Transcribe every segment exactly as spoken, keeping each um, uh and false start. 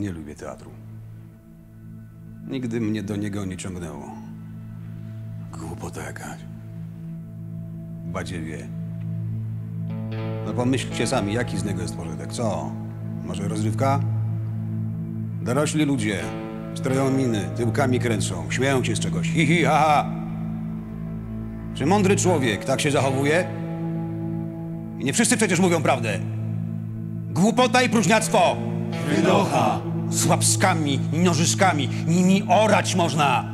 Nie lubię teatru. Nigdy mnie do niego nie ciągnęło. Głupota jakaś. Badziewie. No pomyślcie sami, jaki z niego jest pożytek, co? Może rozrywka? Dorośli ludzie stroją miny, tyłkami kręcą, śmieją się z czegoś. Hi, hi, ha, ha. Czy mądry człowiek tak się zachowuje? I nie wszyscy przecież mówią prawdę. Głupota i próżniactwo! Wynocha! Z łapskami i nożyskami nimi orać można.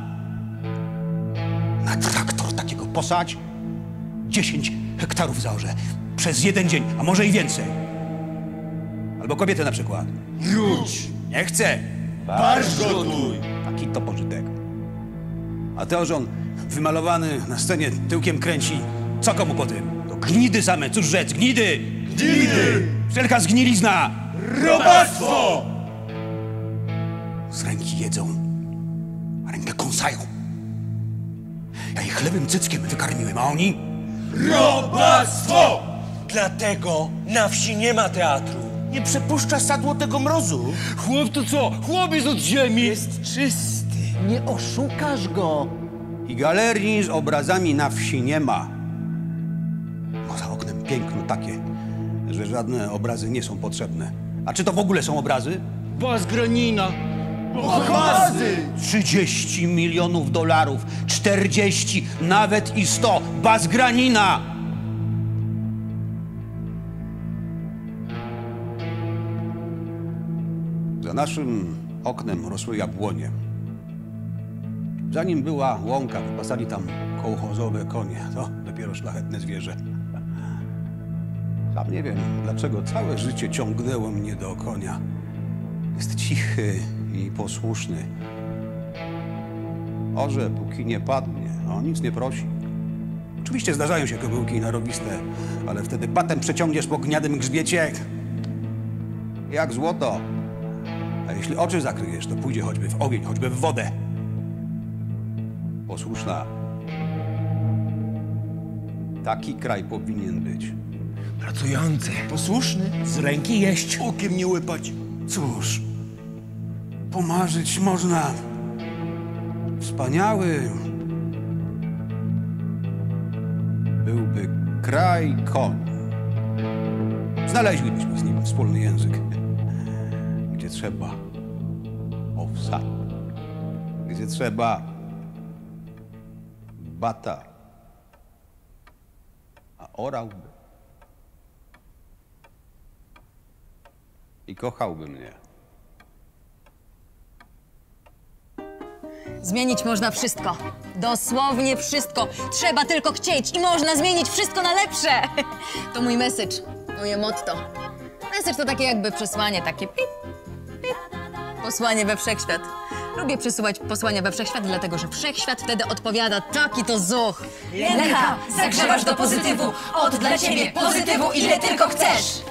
Na traktor takiego posać, dziesięć hektarów zaorze. Przez jeden dzień, a może i więcej. Albo kobietę na przykład. Już! Nie chcę! Barszcz gotuj! Taki to pożytek. A to, że on wymalowany na scenie tyłkiem kręci, co komu po tym? To gnidy same, cóż rzec, gnidy! Gnidy! Wszelka zgnilizna! Robactwo! Z ręki jedzą, a rękę kąsają. Ja ich chlebem cyckiem wykarmiłem, a oni? Robactwo! Dlatego na wsi nie ma teatru. Nie przepuszcza sadło tego mrozu. Chłop to co? Chłopiec od ziemi! Jest czysty. Nie oszukasz go. I galerii z obrazami na wsi nie ma. Bo za oknem piękno takie, że żadne obrazy nie są potrzebne. A czy to w ogóle są obrazy? Bazgranina! Ochłazdy! trzydzieści milionów dolarów, czterdzieści, nawet i sto. Bazgranina! Za naszym oknem rosły jabłonie. Zanim była łąka, wypasali tam kołchozowe konie. To dopiero szlachetne zwierzę. Sam nie wiem, dlaczego całe życie ciągnęło mnie do konia. Jest cichy i posłuszny. Orze, póki nie padnie, a on nic nie prosi. Oczywiście zdarzają się kobyłki narobiste, ale wtedy patem przeciągniesz po gniadym grzbiecie jak złoto. A jeśli oczy zakryjesz, to pójdzie choćby w ogień, choćby w wodę. Posłuszna. Taki kraj powinien być. Pracujący. Posłuszny. Z ręki jeść. Okiem nie łypać. Cóż, pomarzyć można. Wspaniały byłby kraj koń. Znaleźlibyśmy z nim wspólny język. Gdzie trzeba owsa, gdzie trzeba bata, a orałby i kochałby mnie. Zmienić można wszystko. Dosłownie wszystko. Trzeba tylko chcieć i można zmienić wszystko na lepsze. To mój message, moje motto. Message to takie jakby przesłanie, takie pip, pip. Posłanie we wszechświat. Lubię przesyłać posłania we wszechświat, dlatego że wszechświat wtedy odpowiada taki to zuch. Lenka, zagrzewasz do pozytywu. Od dla ciebie pozytywu ile tylko chcesz.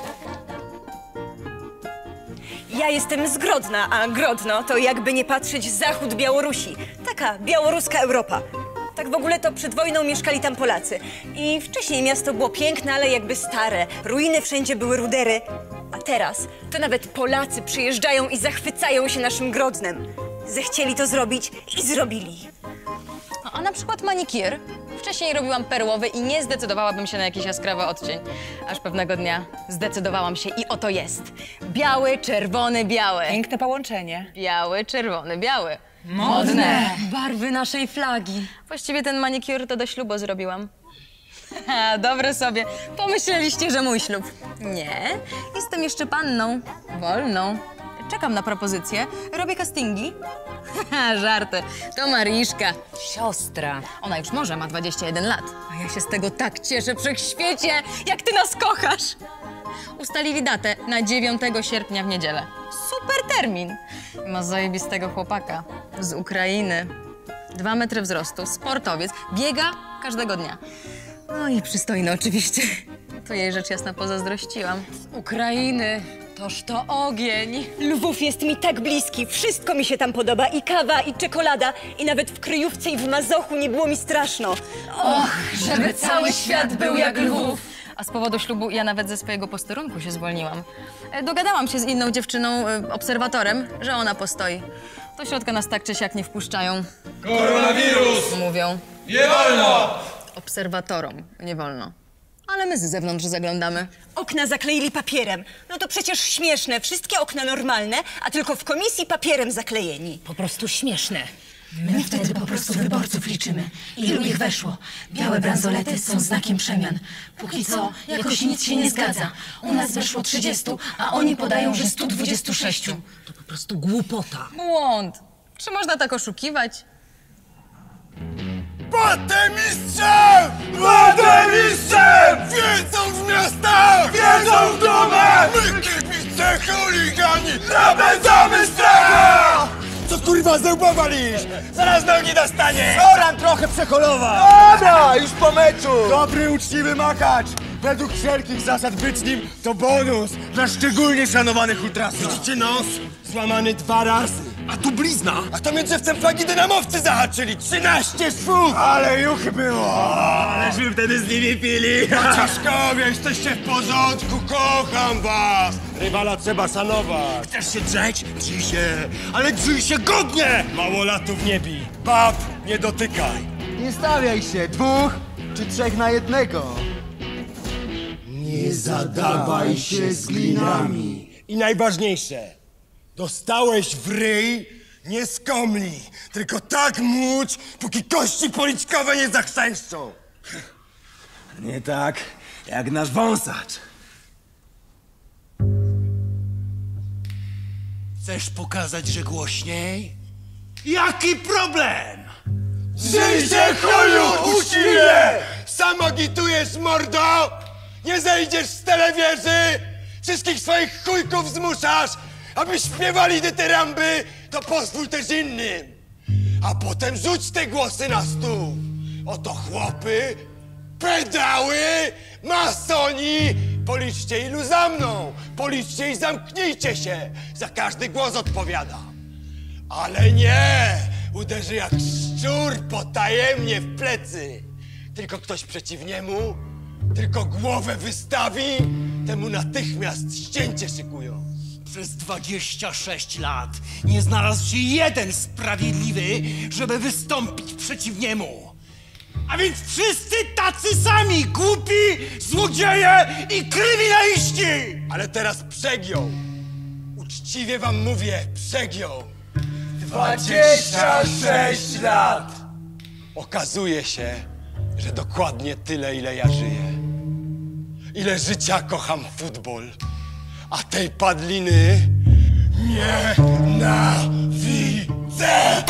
Ja jestem z Grodna, a Grodno to jakby nie patrzeć zachód Białorusi. Taka białoruska Europa. Tak w ogóle to przed wojną mieszkali tam Polacy. I wcześniej miasto było piękne, ale jakby stare. Ruiny wszędzie były rudery. A teraz to nawet Polacy przyjeżdżają i zachwycają się naszym Grodnem. Zechcieli to zrobić i zrobili. A na przykład manikir. Wcześniej robiłam perłowy i nie zdecydowałabym się na jakiś jaskrawy odcień. Aż pewnego dnia zdecydowałam się i oto jest. Biały, czerwony, biały. Piękne połączenie. Biały, czerwony, biały. Modne. Barwy naszej flagi. Właściwie ten manikur to do ślubu zrobiłam. Dobre sobie. Pomyśleliście, że mój ślub. Nie. Jestem jeszcze panną. Wolną. Czekam na propozycję. Robię castingi. Żarty. To Mariszka. Siostra. Ona już może, ma dwadzieścia jeden lat. A ja się z tego tak cieszę, wszechświecie, jak ty nas kochasz. Ustalili datę na dziewiątego sierpnia w niedzielę. Super termin. Ma zajebistego chłopaka z Ukrainy. Dwa metry wzrostu, sportowiec, biega każdego dnia. No i przystojny oczywiście. To jej rzecz jasna pozazdrościłam. Z Ukrainy. Toż to ogień. Lwów jest mi tak bliski, wszystko mi się tam podoba. I kawa, i czekolada, i nawet w kryjówce i w mazochu nie było mi straszno. Och, żeby cały świat był jak Lwów. A z powodu ślubu ja nawet ze swojego posterunku się zwolniłam. E, Dogadałam się z inną dziewczyną, e, obserwatorem, że ona postoi. Do środka nas tak czy siak nie wpuszczają. Koronawirus! Mówią. Nie wolno! Obserwatorom nie wolno. Ale my z zewnątrz zaglądamy. Okna zakleili papierem. No to przecież śmieszne. Wszystkie okna normalne, a tylko w komisji papierem zaklejeni. Po prostu śmieszne. My wtedy po prostu wyborców liczymy. Ilu ich weszło? Białe bransolety są znakiem przemian. Póki co jakoś nic się nie zgadza. U nas weszło trzydziestu, a oni podają, że sto dwadzieścia sześć. To po prostu głupota. Błąd. Czy można tak oszukiwać? Batem mistrzem! Batem mistrzem! Wiedzą z miasta! Wiedzą w domach! My kibice chuligani! Napędzamy strach! Co kurwa zełba walisz? Zaraz nogi dostaniesz! Oran trochę przekolowa! Dobra, już po meczu! Dobry, uczciwy makacz! Według wszelkich zasad być nim to bonus dla szczególnie szanowanych ultrasów. Widzicie nos? Złamany dwa razy. A tu blizna. A to mnie drzewcem flagi dynamowcy zahaczyli. trzynaście szwów! Ale juchy było! Aleśmy wtedy z nimi pili. Ciaszkowie, jesteście w porządku, kocham was! Rywala trzeba szanować. Chcesz się drzeć? Drzyj się, ale drzyj się godnie! Mało latów nie bij. Bab, nie dotykaj. Nie stawiaj się, dwóch czy trzech na jednego. Nie zadawaj się z glinami. I najważniejsze, dostałeś w ryj, nie skomli, tylko tak muć, póki kości policzkowe nie zachrzęszczą. Nie tak, jak nasz wąsacz. Chcesz pokazać, że głośniej? Jaki problem? Żyj się, chuju, uczciwie! Sam agitujesz, mordo! Nie zejdziesz z telewieży! Wszystkich swoich chujków zmuszasz, aby śpiewali dytyramby, to pozwól też innym. A potem rzuć te głosy na stół. Oto chłopy, pedały, masoni. Policzcie ilu za mną. Policzcie i zamknijcie się. Za każdy głos odpowiadam. Ale nie! Uderzy jak szczur potajemnie w plecy. Tylko ktoś przeciw niemu, tylko głowę wystawi, temu natychmiast ścięcie szykują. Przez dwadzieścia sześć lat nie znalazł się jeden sprawiedliwy, żeby wystąpić przeciw niemu. A więc wszyscy tacy sami, głupi, złodzieje i kryminaliści! Ale teraz przegiął. Uczciwie wam mówię, przegiął. dwadzieścia sześć lat! Okazuje się, że dokładnie tyle, ile ja żyję. Ile życia kocham futbol, a tej padliny nienawidzę!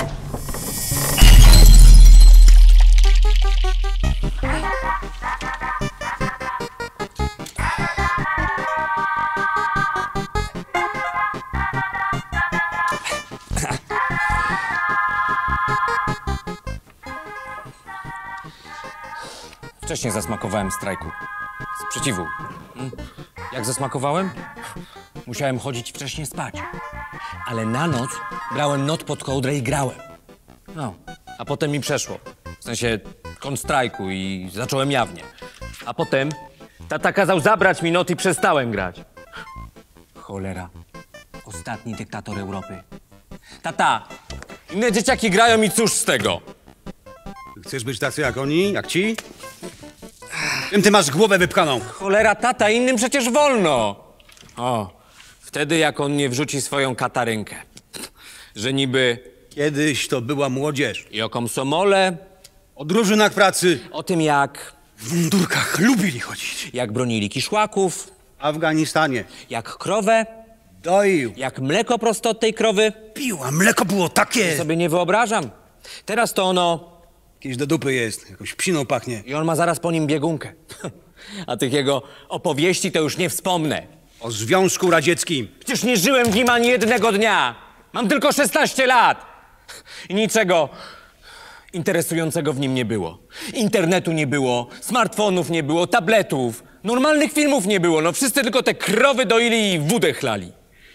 Wcześniej zasmakowałem strajku. Sprzeciwu. Jak zasmakowałem? Musiałem chodzić wcześniej spać. Ale na noc brałem not pod kołdrę i grałem. No, a potem mi przeszło. W sensie kontrstrajku i zacząłem jawnie. A potem tata kazał zabrać mi not i przestałem grać. Cholera. Ostatni dyktator Europy. Tata, inne dzieciaki grają i cóż z tego? Chcesz być tacy jak oni, jak ci? Tym ty masz głowę wypchaną. Cholera, tata, innym przecież wolno. O, wtedy jak on nie wrzuci swoją katarynkę. Że niby Kiedyś to była młodzież. i o komsomole, O drużynach pracy. o tym jak, W mundurkach lubili chodzić. jak bronili kiszłaków, W Afganistanie. jak krowę, Doił. jak mleko prosto od tej krowy. Pił, a mleko było takie. Sobie nie wyobrażam. Teraz to ono Jakieś do dupy jest, jakąś psiną pachnie. i on ma zaraz po nim biegunkę. A tych jego opowieści to już nie wspomnę. O Związku Radzieckim. Przecież nie żyłem w nim ani jednego dnia. Mam tylko szesnaście lat. I niczego interesującego w nim nie było. Internetu nie było, smartfonów nie było, tabletów. Normalnych filmów nie było. No wszyscy tylko te krowy doili i wódę chlali.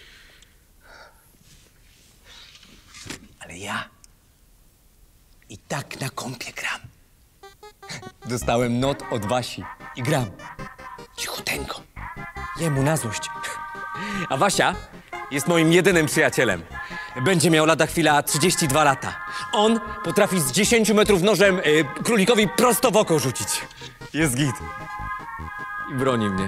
Ale ja i tak na kompie gram. Dostałem not od Wasi i gram. Jemu na złość. A Wasia jest moim jedynym przyjacielem. Będzie miał lada chwila trzydzieści dwa lata. On potrafi z dziesięciu metrów nożem y, królikowi prosto w oko rzucić. Jest git. I broni mnie.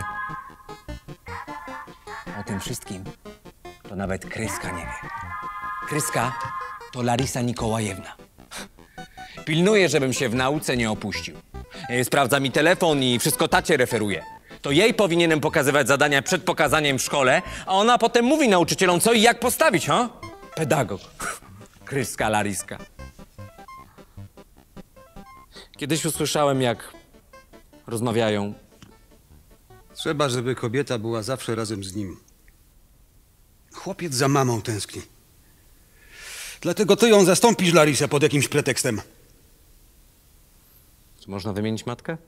O tym wszystkim to nawet Kryska nie wie. Kryska to Larisa Nikołajewna. Pilnuje, żebym się w nauce nie opuścił. Y, Sprawdza mi telefon i wszystko tacie referuje. To jej powinienem pokazywać zadania przed pokazaniem w szkole, a ona potem mówi nauczycielom, co i jak postawić, ha? Pedagog. Kryska Lariska. Kiedyś usłyszałem, jak rozmawiają. Trzeba, żeby kobieta była zawsze razem z nim. Chłopiec za mamą tęskni. Dlatego ty ją zastąpisz, Larisę, pod jakimś pretekstem. Czy można wymienić matkę?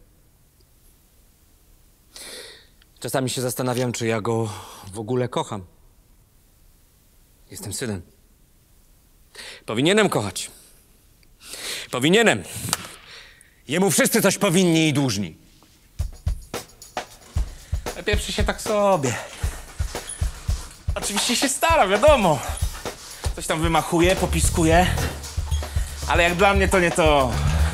Czasami się zastanawiam, czy ja go w ogóle kocham. Jestem synem. Powinienem kochać. Powinienem. Jemu wszyscy coś powinni i dłużni. Pieprzy się tak sobie. Oczywiście się stara, wiadomo. Coś tam wymachuje, popiskuje. Ale jak dla mnie to nie to.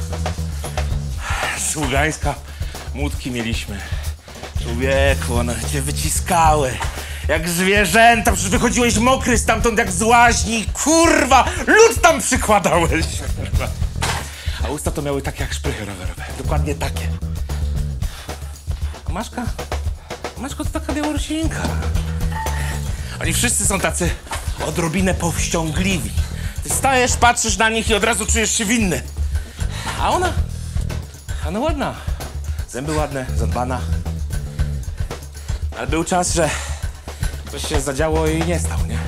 Z Ługańska młódki mieliśmy. Człowieku, one cię wyciskały. Jak zwierzęta, przecież wychodziłeś mokry stamtąd jak z łaźni. Kurwa, lód tam przykładałeś. A usta to miały takie jak szprychy rowerowe. Dokładnie takie. A Maszka? Maszko to taka Białorusinka. Oni wszyscy są tacy odrobinę powściągliwi. Ty stajesz, patrzysz na nich i od razu czujesz się winny. A ona? Ona ładna. Zęby ładne, zadbana. Ale był czas, że coś się zadziało i nie stał, nie?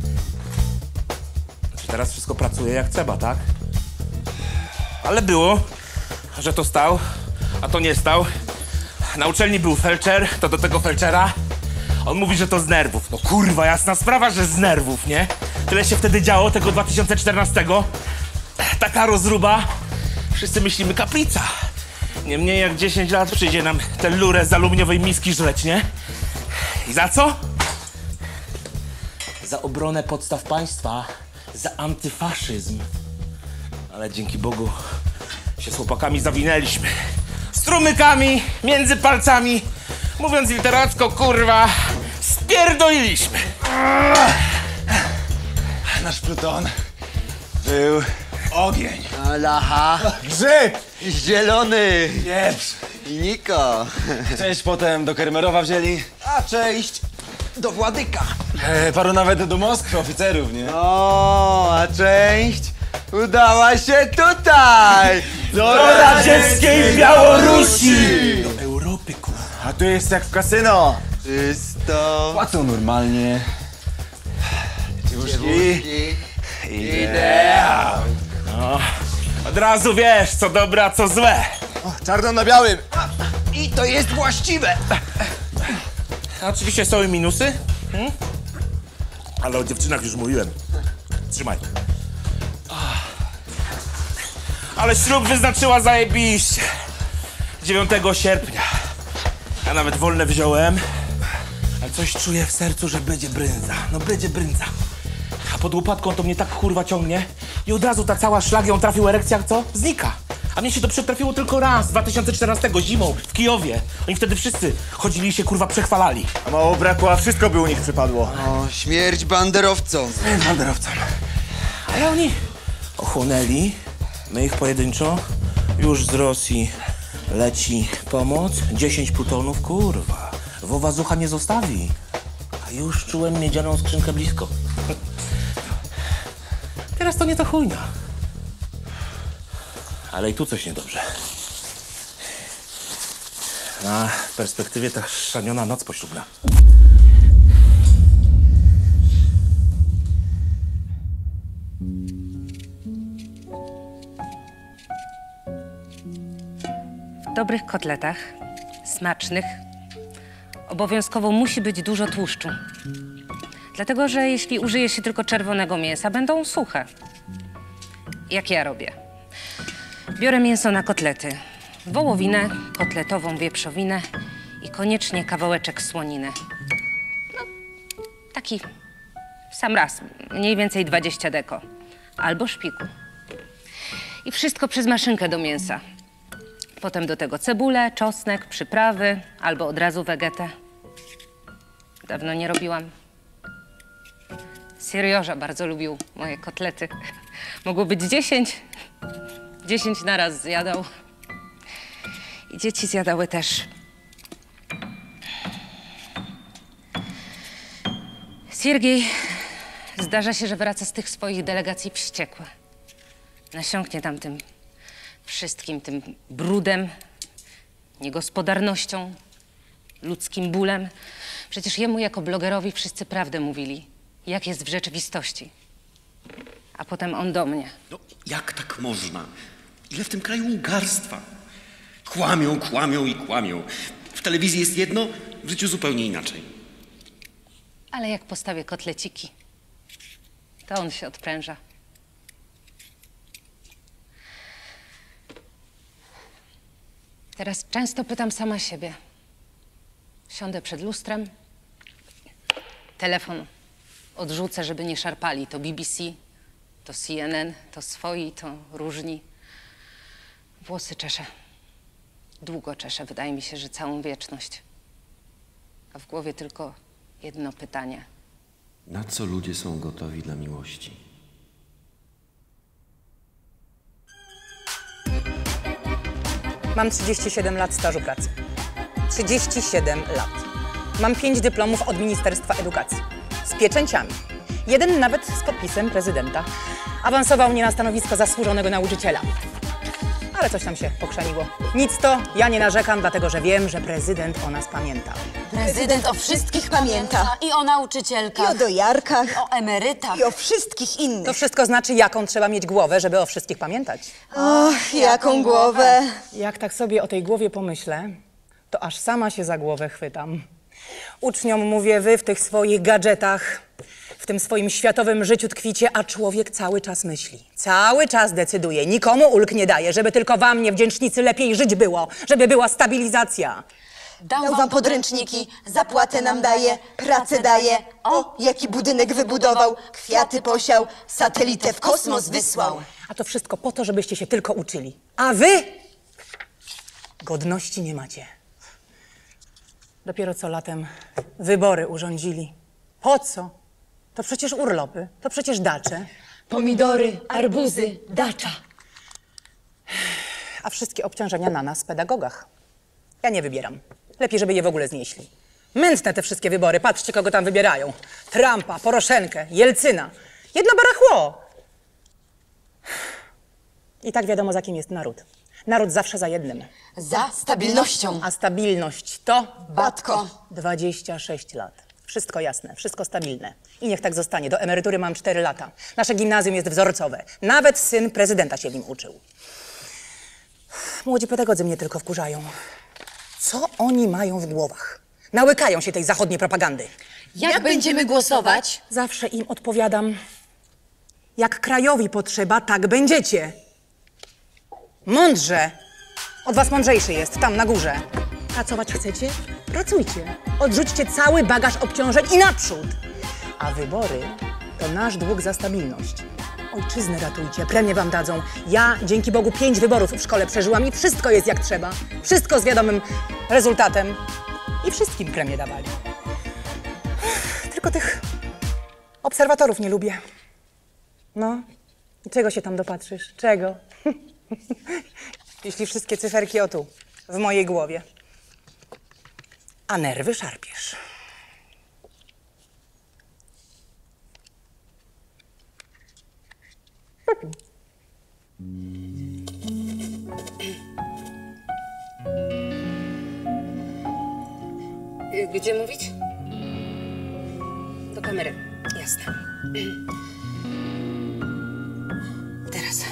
Znaczy teraz wszystko pracuje jak trzeba, tak? Ale było, że to stał, a to nie stał. Na uczelni był felczer, to do tego felczera. On mówi, że to z nerwów. No kurwa, jasna sprawa, że z nerwów, nie? Tyle się wtedy działo, tego dwa tysiące czternastego. Taka rozruba. Wszyscy myślimy kaplica. Nie mniej jak dziesięć lat przyjdzie nam tę lurę z aluminiowej miski żreć, nie? I za co? Za obronę podstaw państwa, za antyfaszyzm. Ale dzięki Bogu się z chłopakami zawinęliśmy. Strumykami między palcami, mówiąc literacko, kurwa, spierdoliliśmy. Nasz pluton był ogień. Lacha. Grzyb! Zielony. Pieprz. I Niko. Część potem do Kermerowa wzięli. A część do Władyka. E, paru nawet do Moskwy, oficerów, nie? O, a część udała się tutaj. Do radzieckiej Białorusi! Do Europy, kurwa. A tu jest jak w kasyno. Czysto. Płacą normalnie. Dziewuszki. Ideał. No, od razu wiesz, co dobre, a co złe. O, czarno na białym. I to jest właściwe. A oczywiście są i minusy, hmm? Ale o dziewczynach już mówiłem. Trzymaj. Ale ślub wyznaczyła zajebiście. dziewiątego sierpnia. Ja nawet wolne wziąłem. Ale coś czuję w sercu, że będzie brędza. No będzie brędza. A pod łopatką to mnie tak kurwa ciągnie. I od razu ta cała szlag ją trafił erekcja, co? Znika. A mnie się to przytrafiło tylko raz, dwa tysiące czternastego, zimą, w Kijowie. Oni wtedy wszyscy chodzili i się kurwa przechwalali. A mało brakło, a wszystko by u nich przypadło. O, śmierć banderowcom. Banderowcom. Ale oni ochłonęli, my ich pojedynczo. Już z Rosji leci pomoc, dziesięć plutonów, kurwa. Wowa Zucha nie zostawi. A już czułem miedzianą skrzynkę blisko. Teraz to nie ta chujnia. Ale i tu coś niedobrze. Na perspektywie ta szaniona noc poślubna. W dobrych kotletach, smacznych, obowiązkowo musi być dużo tłuszczu. Dlatego, że jeśli użyje się tylko czerwonego mięsa, będą suche. Jak ja robię. Biorę mięso na kotlety. Wołowinę, kotletową wieprzowinę I koniecznie kawałeczek słoniny. No, taki sam raz, mniej więcej dwadzieścia deko. Albo szpiku. I wszystko przez maszynkę do mięsa. Potem do tego cebulę, czosnek, przyprawy, albo od razu wegetę. Dawno nie robiłam. Siriorza bardzo lubił moje kotlety. Mogło być dziesięć. Dziesięć naraz zjadał. I dzieci zjadały też. Siergiej zdarza się, że wraca z tych swoich delegacji wściekły. Nasiąknie tam tym wszystkim, tym brudem, niegospodarnością, ludzkim bólem. Przecież jemu jako blogerowi wszyscy prawdę mówili, jak jest w rzeczywistości. A potem on do mnie. No, jak tak można? Ile w tym kraju łgarstwa? Kłamią, kłamią i kłamią. W telewizji jest jedno, w życiu zupełnie inaczej. Ale jak postawię kotleciki, to on się odpręża. Teraz często pytam sama siebie. Siądę przed lustrem, telefon odrzucę, żeby nie szarpali. To B B C, to C N N, to swoi, to różni. Włosy czeszę. Długo czeszę, wydaje mi się, że całą wieczność. A w głowie tylko jedno pytanie. Na co ludzie są gotowi dla miłości? Mam trzydzieści siedem lat stażu pracy. trzydzieści siedem lat. Mam pięć dyplomów od Ministerstwa Edukacji. Z pieczęciami. Jeden nawet z podpisem prezydenta. Awansował mnie na stanowisko zasłużonego nauczyciela. Ale coś tam się pokrzeniło. Nic to, ja nie narzekam, dlatego że wiem, że prezydent o nas pamięta. Prezydent o wszystkich pamięta. I o nauczycielkach. I o dojarkach. I o emerytach. I o wszystkich innych. To wszystko znaczy, jaką trzeba mieć głowę, żeby o wszystkich pamiętać. Och, jaką głowę. Jak tak sobie o tej głowie pomyślę, to aż sama się za głowę chwytam. Uczniom mówię, wy w tych swoich gadżetach, w tym swoim światowym życiu tkwicie, a człowiek cały czas myśli. Cały czas decyduje, nikomu ulg nie daje, żeby tylko wam, niewdzięcznicy, lepiej żyć było, żeby była stabilizacja. Dał wam podręczniki, zapłatę nam daje, pracę daje. O, jaki budynek wybudował, kwiaty posiał, satelitę w kosmos wysłał. A to wszystko po to, żebyście się tylko uczyli. A wy godności nie macie. Dopiero co latem wybory urządzili. Po co? To przecież urlopy, to przecież dacze. Pomidory, arbuzy, dacza. A wszystkie obciążenia na nas, pedagogach. Ja nie wybieram. Lepiej, żeby je w ogóle znieśli. Mętne te wszystkie wybory. Patrzcie, kogo tam wybierają. Trumpa, Poroszenkę, Jelcyna. Jedno barachło. I tak wiadomo, za kim jest naród. Naród zawsze za jednym. Za stabilnością. A stabilność to? Batko. dwadzieścia sześć lat. Wszystko jasne, wszystko stabilne. I niech tak zostanie. Do emerytury mam cztery lata. Nasze gimnazjum jest wzorcowe. Nawet syn prezydenta się w nim uczył. Młodzi pedagodzy mnie tylko wkurzają. Co oni mają w głowach? Nałykają się tej zachodniej propagandy. Jak, Jak będziemy głosować? Zawsze im odpowiadam. Jak krajowi potrzeba, tak będziecie. Mądrze. Od was mądrzejszy jest, tam na górze. Pracować chcecie? Pracujcie. Odrzućcie cały bagaż obciążeń i naprzód. A wybory to nasz dług za stabilność. Ojczyznę ratujcie, premię wam dadzą. Ja, dzięki Bogu, pięć wyborów w szkole przeżyłam i wszystko jest jak trzeba. Wszystko z wiadomym rezultatem. I wszystkim premię dawali. Tylko tych obserwatorów nie lubię. No, i czego się tam dopatrzysz? Czego? Jeśli wszystkie cyferki o tu, w mojej głowie. A nerwy szarpiesz. Gdzie mówić? Do kamery. Jasne. Teraz.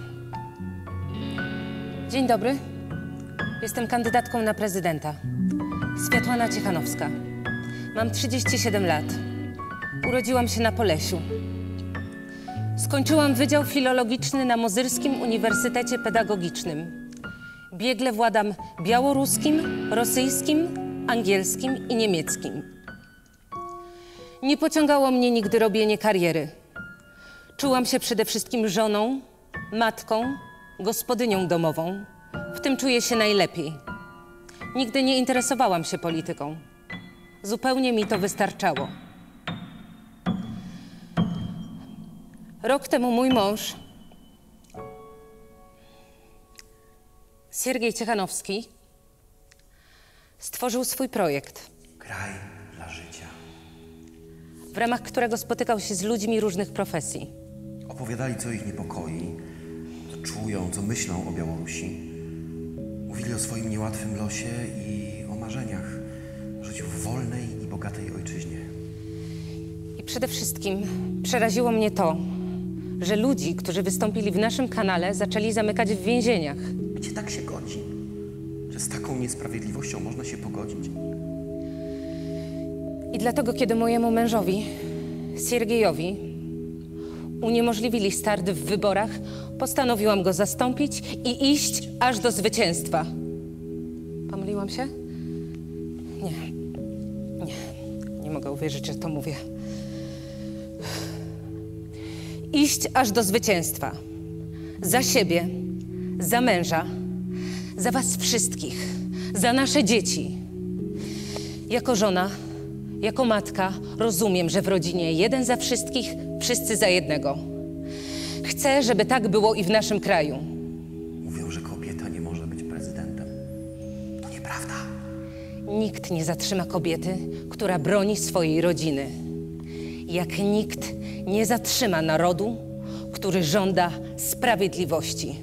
Dzień dobry. Jestem kandydatką na prezydenta. Światłana Ciechanowska. Mam trzydzieści siedem lat. Urodziłam się na Polesiu. Skończyłam Wydział Filologiczny na Mozyrskim Uniwersytecie Pedagogicznym. Biegle władam białoruskim, rosyjskim, angielskim i niemieckim. Nie pociągało mnie nigdy robienie kariery. Czułam się przede wszystkim żoną, matką, gospodynią domową. W tym czuję się najlepiej. Nigdy nie interesowałam się polityką. Zupełnie mi to wystarczało. Rok temu mój mąż, Siergiej Ciechanowski, stworzył swój projekt. Kraj dla życia. W ramach którego spotykał się z ludźmi różnych profesji. Opowiadali, co ich niepokoi, co czują, co myślą o Białorusi. Mówili o swoim niełatwym losie i o marzeniach o życiu w wolnej i bogatej ojczyźnie. I przede wszystkim przeraziło mnie to, że ludzi, którzy wystąpili w naszym kanale, zaczęli zamykać w więzieniach. Gdzie tak się godzi? Że z taką niesprawiedliwością można się pogodzić? I dlatego, kiedy mojemu mężowi, Siergiejowi, uniemożliwili start w wyborach, postanowiłam go zastąpić i iść aż do zwycięstwa. Pomyliłam się? Nie. Nie. Nie mogę uwierzyć, że to mówię. Iść aż do zwycięstwa. Za siebie, za męża, za was wszystkich, za nasze dzieci. Jako żona, jako matka rozumiem, że w rodzinie jeden za wszystkich, wszyscy za jednego. Chcę, żeby tak było i w naszym kraju. Mówią, że kobieta nie może być prezydentem. To nieprawda. Nikt nie zatrzyma kobiety, która broni swojej rodziny. Jak nikt nie zatrzyma narodu, który żąda sprawiedliwości.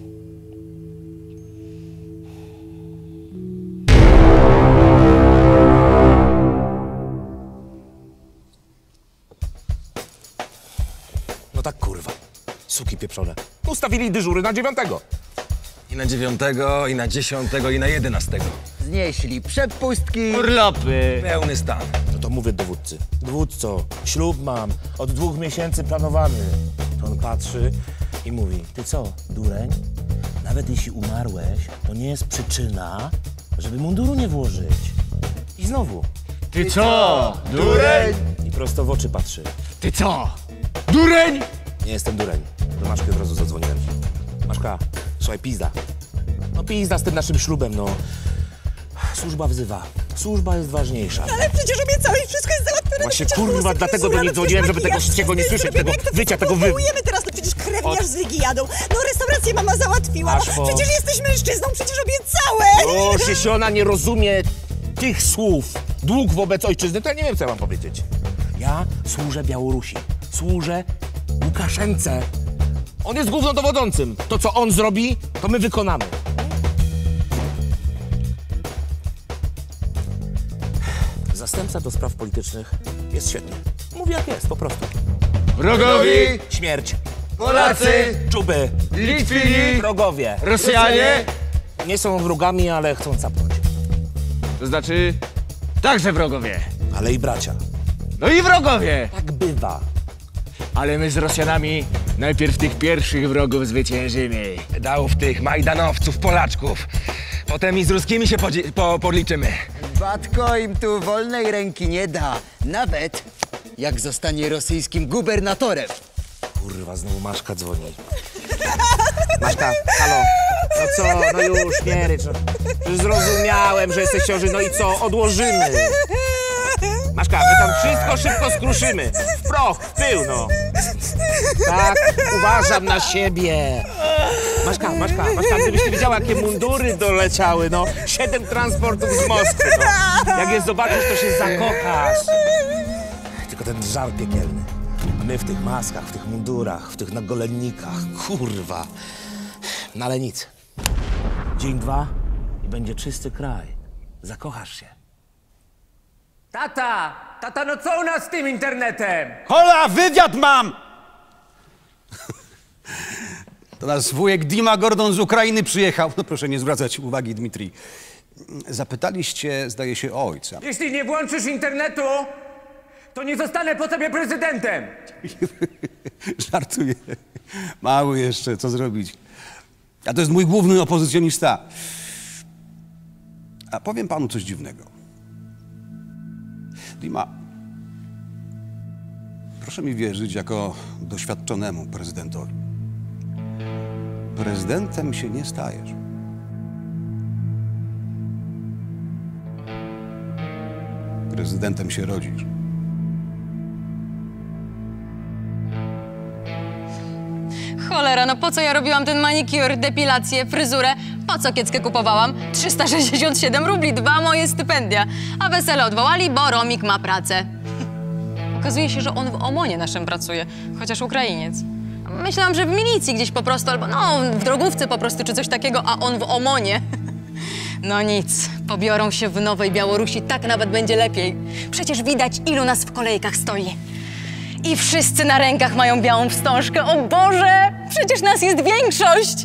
No tak kurwa. Suki pieprzone. Ustawili dyżury na dziewiątego. I na dziewiątego, i na dziesiątego, i na jedenastego. Znieśli przepustki. Urlopy. Pełny stan. No to mówię dowódcy. Dowódco, ślub mam. Od dwóch miesięcy planowany. To on patrzy i mówi, ty co, dureń? Nawet jeśli umarłeś, to nie jest przyczyna, żeby munduru nie włożyć. I znowu. Ty co, dureń? I prosto w oczy patrzy. Ty co, dureń? Nie jestem dureń. Do Maszki od razu zadzwoniłem. Maszka, słuchaj, pizda. No pizda z tym naszym ślubem, no. Służba wzywa. Służba jest ważniejsza. Ale przecież obiecałeś, wszystko jest załatwione. Właśnie przecież kurwa, włosy dlatego do fryzura, niej no dzwoniłem, żeby przecież tego wszystkiego nie makijaż słyszeć, zrobię, tego jak to wycia, wszystko tego wy... powołujemy teraz, no przecież krewniarz Od- z Ligi jadą. No restaurację mama załatwiła, Aż no, po- przecież jesteś mężczyzną, przecież obiecałeś. O, jeśli ona nie rozumie tych słów, dług wobec ojczyzny, to ja nie wiem, co ja mam powiedzieć. Ja służę Białorusi. Służę Łukaszence. On jest głównodowodzącym. To, co on zrobi, to my wykonamy. Zastępca do spraw politycznych jest świetny. Mówi jak jest, po prostu. Wrogowi, Śmierć. Polacy, Czuby. Litwini, Wrogowie. Rosjanie. Nie są wrogami, ale chcą capnąć. To znaczy, także wrogowie. Ale i bracia. No i wrogowie. Tak bywa. Ale my z Rosjanami najpierw tych pierwszych wrogów zwyciężymy. Dałów tych majdanowców, Polaczków. Potem i z ruskimi się podzi- po podliczymy. Batko im tu wolnej ręki nie da. Nawet jak zostanie rosyjskim gubernatorem. Kurwa, znowu Maszka dzwoni. Maszka, halo. No co, no już, nie rycz. No. Już zrozumiałem, że jesteś w ciąży, no i co, odłożymy. Maszka, my tam wszystko szybko skruszymy. W proch, w pył, no. Tak, uważam na siebie. Maszka, Maszka, Maszka, gdybyś ty widziała, jakie mundury doleciały, no. Siedem transportów z Moskwy, no. Jak je zobaczysz, to się zakochasz. Tylko ten żar piekielny. A my w tych maskach, w tych mundurach, w tych nagolennikach, kurwa. No ale nic. Dzień, dwa i będzie czysty kraj. Zakochasz się. Tata! Tata, no co u nas z tym internetem? Hola, wywiad mam! To nasz wujek Dima Gordon z Ukrainy przyjechał. No proszę nie zwracać uwagi, Dmitrij. Zapytaliście, zdaje się, ojca. Jeśli nie włączysz internetu, to nie zostanę po tobie prezydentem. Żartuję. Mały jeszcze, co zrobić? A to jest mój główny opozycjonista. A powiem panu coś dziwnego. Dima, proszę mi wierzyć jako doświadczonemu prezydentowi. Prezydentem się nie stajesz. Prezydentem się rodzisz. Cholera, no po co ja robiłam ten manikur, depilację, fryzurę? Po co kieckę kupowałam? trzysta sześćdziesiąt siedem rubli, dwa moje stypendia. A wesele odwołali, bo Romik ma pracę. Okazuje się, że on w OMONie naszym pracuje, chociaż Ukrainiec. Myślałam, że w milicji gdzieś po prostu, albo no w drogówce po prostu, czy coś takiego, a on w OMONie. No nic, pobiorą się w Nowej Białorusi, tak nawet będzie lepiej. Przecież widać, ilu nas w kolejkach stoi. I wszyscy na rękach mają białą wstążkę. O Boże, przecież nas jest większość!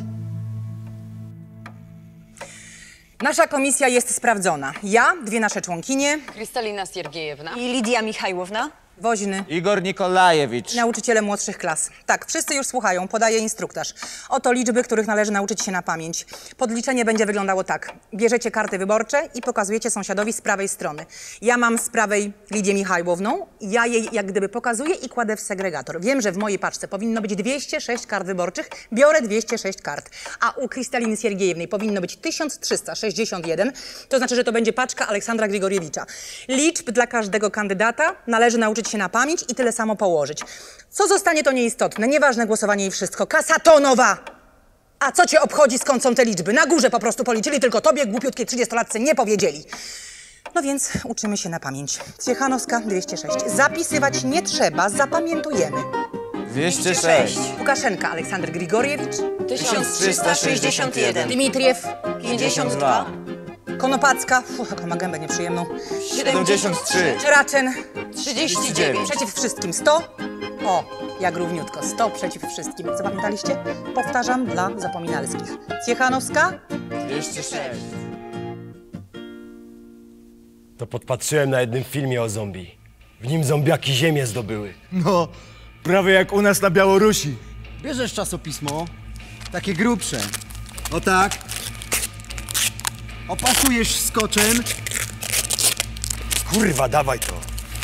Nasza komisja jest sprawdzona. Ja, dwie nasze członkinie. Krystalina Siergiejewna. I Lidia Michajłowna. Woźny. Igor Nikolajewicz. Nauczyciele młodszych klas. Tak, wszyscy już słuchają, podaję instruktaż. Oto liczby, których należy nauczyć się na pamięć. Podliczenie będzie wyglądało tak. Bierzecie karty wyborcze i pokazujecie sąsiadowi z prawej strony. Ja mam z prawej Lidię Michajłowną, ja jej jak gdyby pokazuję i kładę w segregator. Wiem, że w mojej paczce powinno być dwieście sześć kart wyborczych, biorę dwieście sześć kart. A u Krystaliny Siergiejewnej powinno być tysiąc trzysta sześćdziesiąt jeden, to znaczy, że to będzie paczka Aleksandra Grigoriewicza. Liczb dla każdego kandydata należy nauczyć się na pamięć i tyle samo położyć. Co zostanie, to nieistotne, nieważne głosowanie i wszystko. Kasa tonowa! A co cię obchodzi, skąd są te liczby? Na górze po prostu policzyli, tylko tobie, głupiutkie trzydziestolatce, nie powiedzieli. No więc uczymy się na pamięć. Ciechanowska dwieście sześć. Zapisywać nie trzeba, zapamiętujemy. dwieście sześć. Łukaszenka Aleksander Grigoriewicz. tysiąc trzysta sześćdziesiąt jeden. Dymitriew. pięćdziesiąt dwa. Konopacka. Fuh, jaką ma gębę nieprzyjemną. siedemdziesiąt trzy. Raczyn. trzydzieści dziewięć. Przeciw wszystkim sto. O, jak równiutko. sto przeciw wszystkim. Zapamiętaliście? Powtarzam dla zapominalskich. Ciechanowska. dwieście sześć. To podpatrzyłem na jednym filmie o zombie. W nim zombiaki ziemię zdobyły. No, prawie jak u nas na Białorusi. Bierzesz czasopismo, takie grubsze. O tak. Opasujesz skoczem. Kurwa, dawaj to.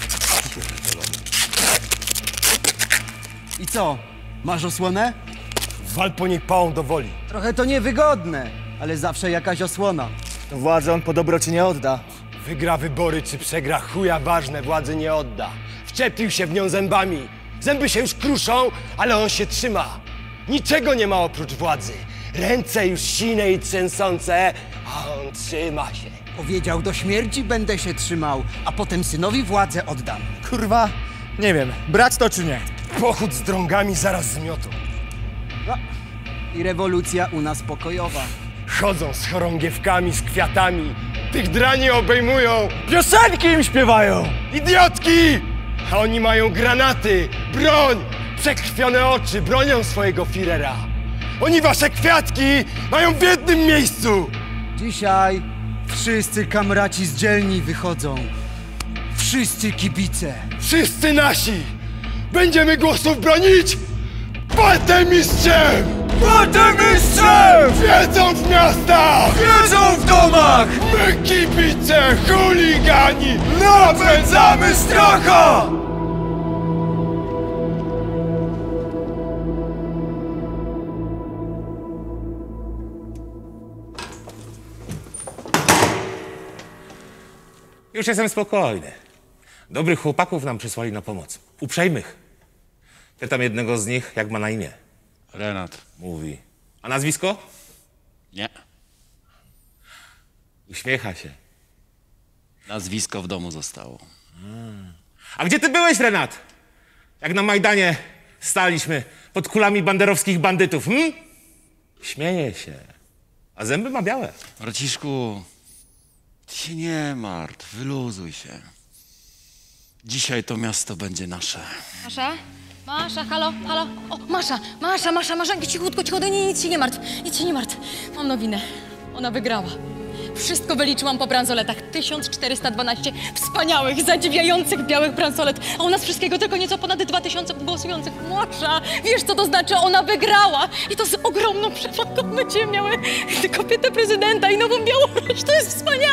I co? Masz osłonę? Wal po niej pałą do woli. Trochę to niewygodne, ale zawsze jakaś osłona. To władzę on po dobroci nie odda. Wygra wybory czy przegra, chuja ważne, władzy nie odda. Wczepił się w nią zębami. Zęby się już kruszą, ale on się trzyma. Niczego nie ma oprócz władzy. Ręce już sine i trzęsące, a on trzyma się. Powiedział, do śmierci będę się trzymał, a potem synowi władzę oddam. Kurwa, nie wiem, brać to czy nie? Pochód z drągami zaraz zmiotą. No. I rewolucja u nas pokojowa. Chodzą z chorągiewkami, z kwiatami. Tych drani obejmują. Piosenki im śpiewają! Idiotki! A oni mają granaty, broń, przekrwione oczy, bronią swojego Führera. Oni wasze kwiatki mają w jednym miejscu. Dzisiaj wszyscy kamraci z dzielni wychodzą. Wszyscy kibice. Wszyscy nasi. Będziemy głosów bronić. Batem mistrzem! Batem mistrzem! Wiedzą w miastach! Wiedzą w domach! My kibice, chuligani! Napędzamy stracha! Już jestem spokojny. Dobrych chłopaków nam przysłali na pomoc. Uprzejmych. Pytam jednego z nich, jak ma na imię. Renat. Mówi. A nazwisko? Nie. Uśmiecha się. Nazwisko w domu zostało. Hmm. A gdzie ty byłeś, Renat? Jak na Majdanie staliśmy pod kulami banderowskich bandytów, hm? Śmieje się. A zęby ma białe. Braciszku, ty się nie martw, wyluzuj się. Dzisiaj to miasto będzie nasze. Masza? Masza, halo, halo. O, Masza, Masza, Masza, Masza, cichutko, cichutko, nie, nic się nie martw, nic się nie martw. Mam nowinę. Ona wygrała. Wszystko wyliczyłam po bransoletach. tysiąc czterysta dwanaście wspaniałych, zadziwiających białych bransolet. A u nas wszystkiego tylko nieco ponad dwa tysiące głosujących. Masza, wiesz co to znaczy? Ona wygrała. I to z ogromną przewagą. Będziemy miały kobietę prezydenta i nową Białoruś. To jest wspaniałe.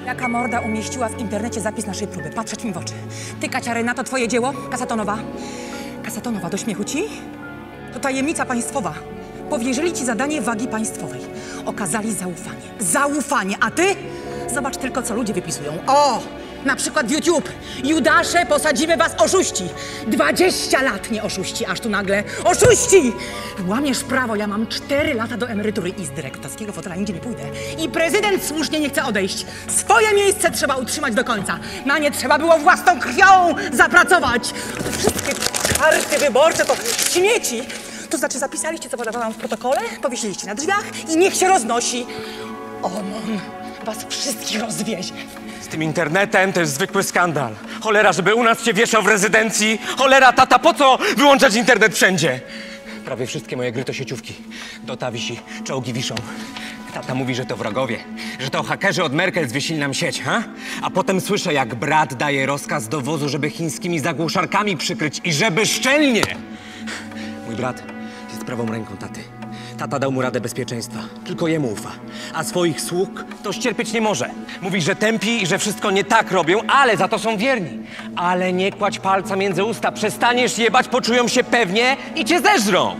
Jaka morda umieściła w internecie zapis naszej próby? Patrzeć mi w oczy. Ty, Kacia Rena, to twoje dzieło? Kasatonowa? Kasatonowa, do śmiechu ci? To tajemnica państwowa. Powierzyli ci zadanie wagi państwowej. Okazali zaufanie. Zaufanie, a ty? Zobacz tylko, co ludzie wypisują. O! Na przykład w YouTube. Judasze, posadzimy was, oszuści. Dwadzieścia lat nie oszuści, aż tu nagle oszuści! Łamiesz prawo, ja mam cztery lata do emerytury i z dyrektorskiego fotela nigdzie nie pójdę. I prezydent słusznie nie chce odejść. Swoje miejsce trzeba utrzymać do końca. Na nie trzeba było własną krwią zapracować. Te wszystkie karty wyborcze to śmieci. To znaczy zapisaliście, co podawałam w protokole, powiesiliście na drzwiach i niech się roznosi. OMON was wszystkich rozwiezie. Z tym internetem to jest zwykły skandal. Cholera, żeby u nas się wieszał w rezydencji. Cholera, tata, po co wyłączać internet wszędzie? Prawie wszystkie moje gry to sieciówki. Dota wisi, czołgi wiszą. Tata mówi, że to wrogowie, że to hakerzy od Merkel zwiesili nam sieć, ha? A potem słyszę, jak brat daje rozkaz do wozu, żeby chińskimi zagłuszarkami przykryć i żeby szczelnie. Mój brat jest prawą ręką taty. Tata dał mu radę bezpieczeństwa. Tylko jemu ufa. A swoich sług to ścierpieć nie może. Mówi, że tępi i że wszystko nie tak robią, ale za to są wierni. Ale nie kładź palca między usta. Przestaniesz jebać, poczują się pewnie i cię zeżrą.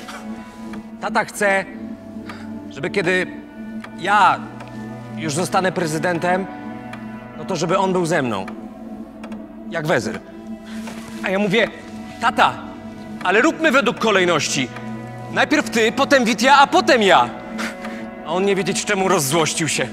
Tata chce, żeby kiedy ja już zostanę prezydentem, no to żeby on był ze mną. Jak wezyr. A ja mówię, tata, ale róbmy według kolejności. Najpierw ty, potem Witja, a potem ja. A on nie wiedzieć czemu rozzłościł się.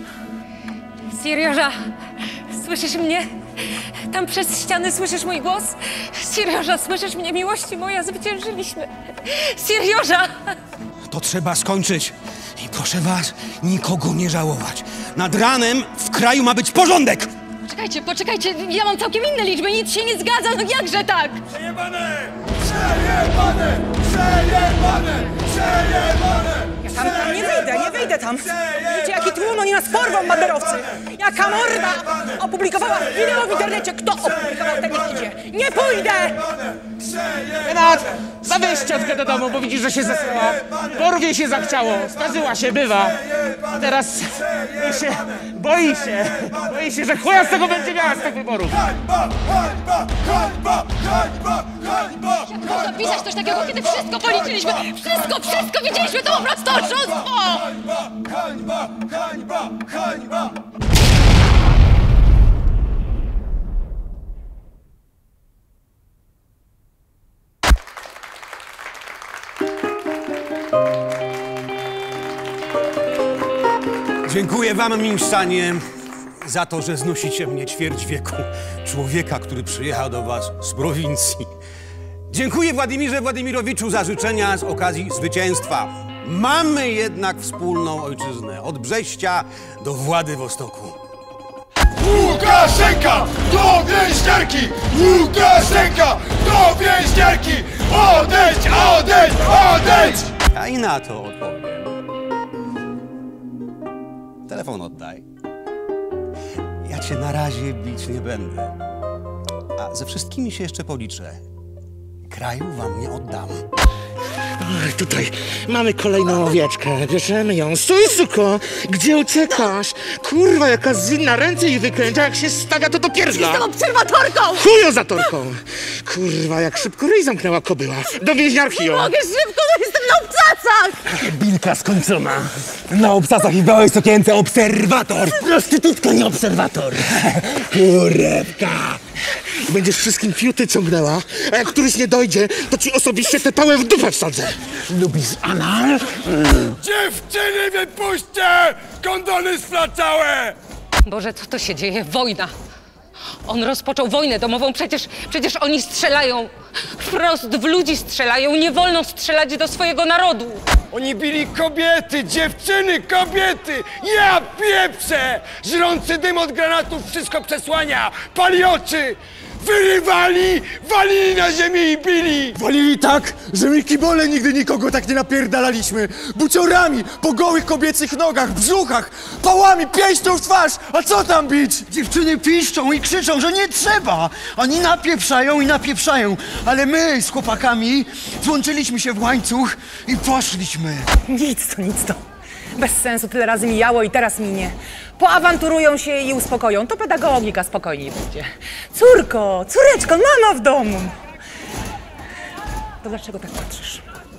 Sirioża, słyszysz mnie? Tam przez ściany słyszysz mój głos? Sirioża, słyszysz mnie, miłości moja, zwyciężyliśmy. Sirioża! To trzeba skończyć. I proszę was, nikogo nie żałować. Nad ranem w kraju ma być porządek! Poczekajcie, poczekajcie, ja mam całkiem inne liczby, nic się nie zgadza, no jakże tak? Przejebane! Przejebane! Przejebane! Przejebane! Ja tam, tam nie wyjdę, nie wyjdę tam. Widzicie, jaki tłum, oni nas porwą, banderowcy. Jaka morda opublikowała wideo w internecie. Kto opublikował, ten nie idzie. Nie pójdę! Renat, zaweź ciotkę do domu, bo widzisz, że się zesrała. Porwie się zachciało, skarżyła się, bywa. A teraz boi się, boi się, boi się, że chuja z tego będzie miała z tych wyborów. Hańba! Hańba! Hańba! Hańba! Hańba! Jak można pisać coś takiego, kiedy wszystko policzyliśmy? Wszystko, wszystko widzieliśmy, to po prostu oszustwo! Hańba! Hańba! Hańba! Hańba! Dziękuję wam, Mińszczanie, za to, że znosicie mnie ćwierć wieku. Człowieka, który przyjechał do was z prowincji. Dziękuję Władimirze Władimirowiczu za życzenia z okazji zwycięstwa. Mamy jednak wspólną ojczyznę. Od Brześcia do Władywostoku. Łukaszenka do więźniarki! Łukaszenka do więźniarki! Odejdź! Odejdź! Odejdź! A i na to odpowiem. Telefon oddaj. Ja cię na razie bić nie będę. A ze wszystkimi się jeszcze policzę. Kraju wam nie oddam. Oj, tutaj mamy kolejną owieczkę, bierzemy ją. Stój, suko! Gdzie uciekasz? Kurwa, jaka zwinna, ręce jej wykręca, jak się stawia, to to pierdla. Jestem obserwatorką! Chujozatorką! Kurwa, jak szybko ryj zamknęła kobyła. Do więźniarki ją. Nie mogę szybko, no jestem na obcasach! Bilka skończona. Na obcasach i w białej sukience obserwator. Prostytutka, nie obserwator. Kurewka. Będziesz wszystkim fiuty ciągnęła, a jak któryś nie dojdzie, to ci osobiście tę pałę w dupę wsadzę. Lubisz anal? Mm. Dziewczyny, wypuśćcie! Kondony splacałe! Boże, co to się dzieje? Wojna! On rozpoczął wojnę domową, przecież, przecież oni strzelają. Wprost w ludzi strzelają, nie wolno strzelać do swojego narodu. Oni bili kobiety, dziewczyny, kobiety! Ja pieprzę! Żrący dym od granatów wszystko przesłania! Pali oczy! Wyrywali, walili na ziemię i bili! Walili tak, że my kibole nigdy nikogo tak nie napierdalaliśmy! Buciorami, po gołych kobiecych nogach, brzuchach, pałami, pięścią w twarz! A co tam bić? Dziewczyny piszczą i krzyczą, że nie trzeba! Oni napieprzają i napieprzają, ale my z chłopakami złączyliśmy się w łańcuch i poszliśmy. Nic to, nic to. Bez sensu, tyle razy mijało i teraz minie. Poawanturują się i uspokoją. To pedagogika, spokojnie będzie. Córko, córeczko, mama w domu. To dlaczego tak patrzysz?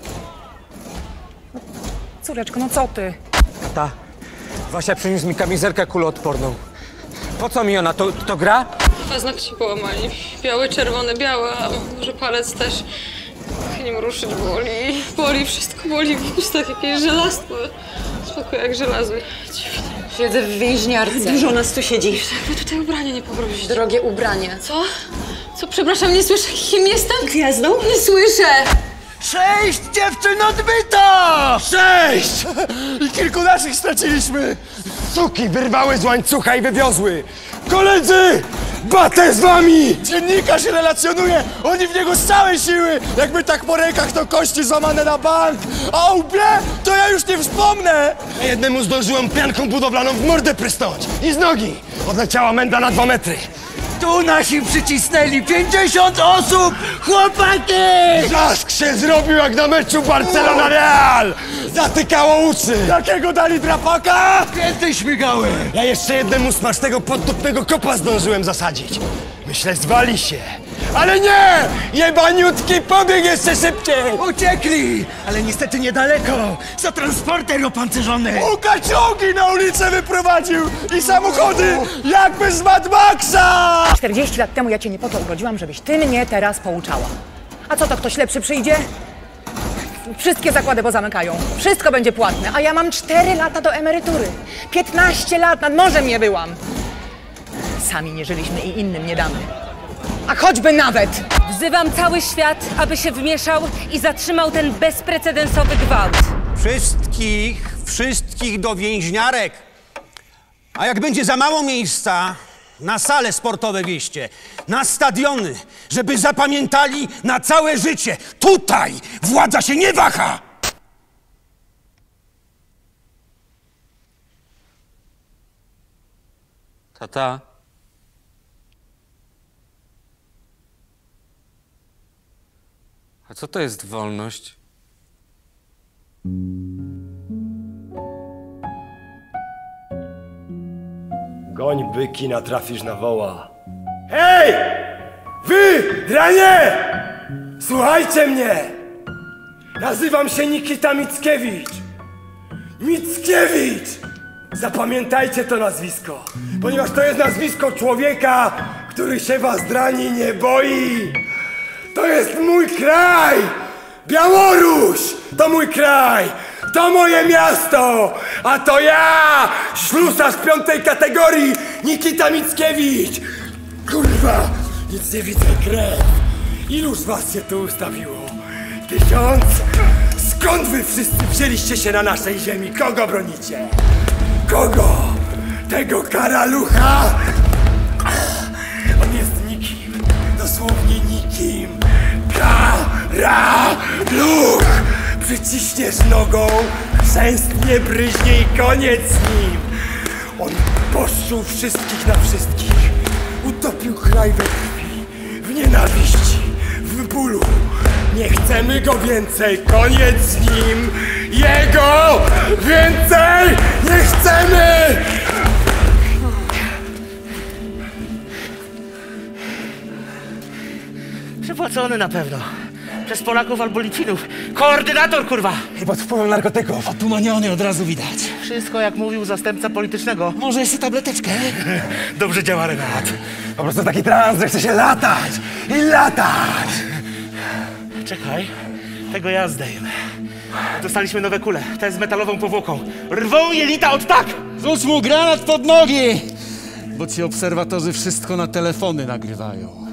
Córeczko, no co ty? Tata, Wasia przyniósł mi kamizelkę kuloodporną. Po co mi ona? To, to gra? Paznokt ci połamali. Biały, czerwony, biały, a może palec też. Nie ruszyć boli. Boli, wszystko boli w ustach, jakieś żelastwo. Spokój jak żelazo. Dziwnie. Siedzę w więźniarce. Dużo nas tu siedzi. Jakby tutaj ubranie nie poprosić. Drogie ubranie. Co? Co? Przepraszam, nie słyszę, kim jestem? Gwiazdą? Nie słyszę! Sześć dziewczyn odbyto! Sześć! I kilku naszych straciliśmy! Suki wyrwały z łańcucha i wywiozły! Koledzy! Batę z wami! Dziennikarz relacjonuje, oni w niego z całej siły! Jakby tak po rękach to kości złamane na bank! A o łbie to ja już nie wspomnę! Jednemu zdążyłem pianką budowlaną w mordę prysnąć! I z nogi! Odleciała menda na dwa metry! Tu nasi przycisnęli pięćdziesiąt osób! Chłopaki! Blask się zrobił jak na meczu Barcelona-Real! Zatykało uszy! Jakiego dali drapaka? Więcej śmigały! Ja jeszcze jednemu smacznego poddupnego kopa zdążyłem zasadzić. Myślę, zwali się. Ale nie! Jebaniutki pobiegł jeszcze szybciej! Uciekli! Ale niestety niedaleko! Za transporter opancerzony! Łukaczogi na ulicę wyprowadził! I samochody jakby z Mad Maxa! czterdzieści lat temu ja cię nie po to urodziłam, żebyś ty mnie teraz pouczała. A co to, ktoś lepszy przyjdzie? Wszystkie zakłady pozamykają. Wszystko będzie płatne, a ja mam cztery lata do emerytury. piętnaście lat nad morzem nie byłam. Sami nie żyliśmy i innym nie damy. A choćby nawet! Wzywam cały świat, aby się wmieszał i zatrzymał ten bezprecedensowy gwałt. Wszystkich, wszystkich do więźniarek. A jak będzie za mało miejsca, na sale sportowe wieście, na stadiony, żeby zapamiętali na całe życie. Tutaj władza się nie waha! Tata. A co to jest wolność? Goń byki, natrafisz na woła. Hej! Wy, dranie! Słuchajcie mnie! Nazywam się Nikita Mickiewicz. Mickiewicz! Zapamiętajcie to nazwisko, ponieważ to jest nazwisko człowieka, który się was drani nie boi. To jest mój kraj! Białoruś! To mój kraj! To moje miasto! A to ja! Ślusarz piątej kategorii! Nikita Mickiewicz! Kurwa! Nic nie widzę, krew! Iluż was się tu ustawiło? Tysiąc? Skąd wy wszyscy wzięliście się na naszej ziemi? Kogo bronicie? Kogo? Tego karalucha? On jest nikim. Dosłownie nikim. Karaluch! Przyciśniesz nogą, chrzęstnie bryźnie i koniec z nim. On poszczuł wszystkich na wszystkich. Utopił kraj we krwi, w nienawiści, w bólu. Nie chcemy go więcej, koniec z nim. Jego więcej nie chcemy! Przepłacony na pewno. Przez Polaków albo Litwinów. Koordynator, kurwa! I pod wpływem narkotyków. Otumaniony od razu widać. Wszystko jak mówił zastępca politycznego. Może jeszcze tableteczkę? Dobrze działa, Renat. Po prostu taki trans, że chce się latać i latać. Czekaj, tego ja zdejmę. Dostaliśmy nowe kule, te z metalową powłoką. Rwą jelita od tak! Rzuć mu granat pod nogi! Bo ci obserwatorzy wszystko na telefony nagrywają.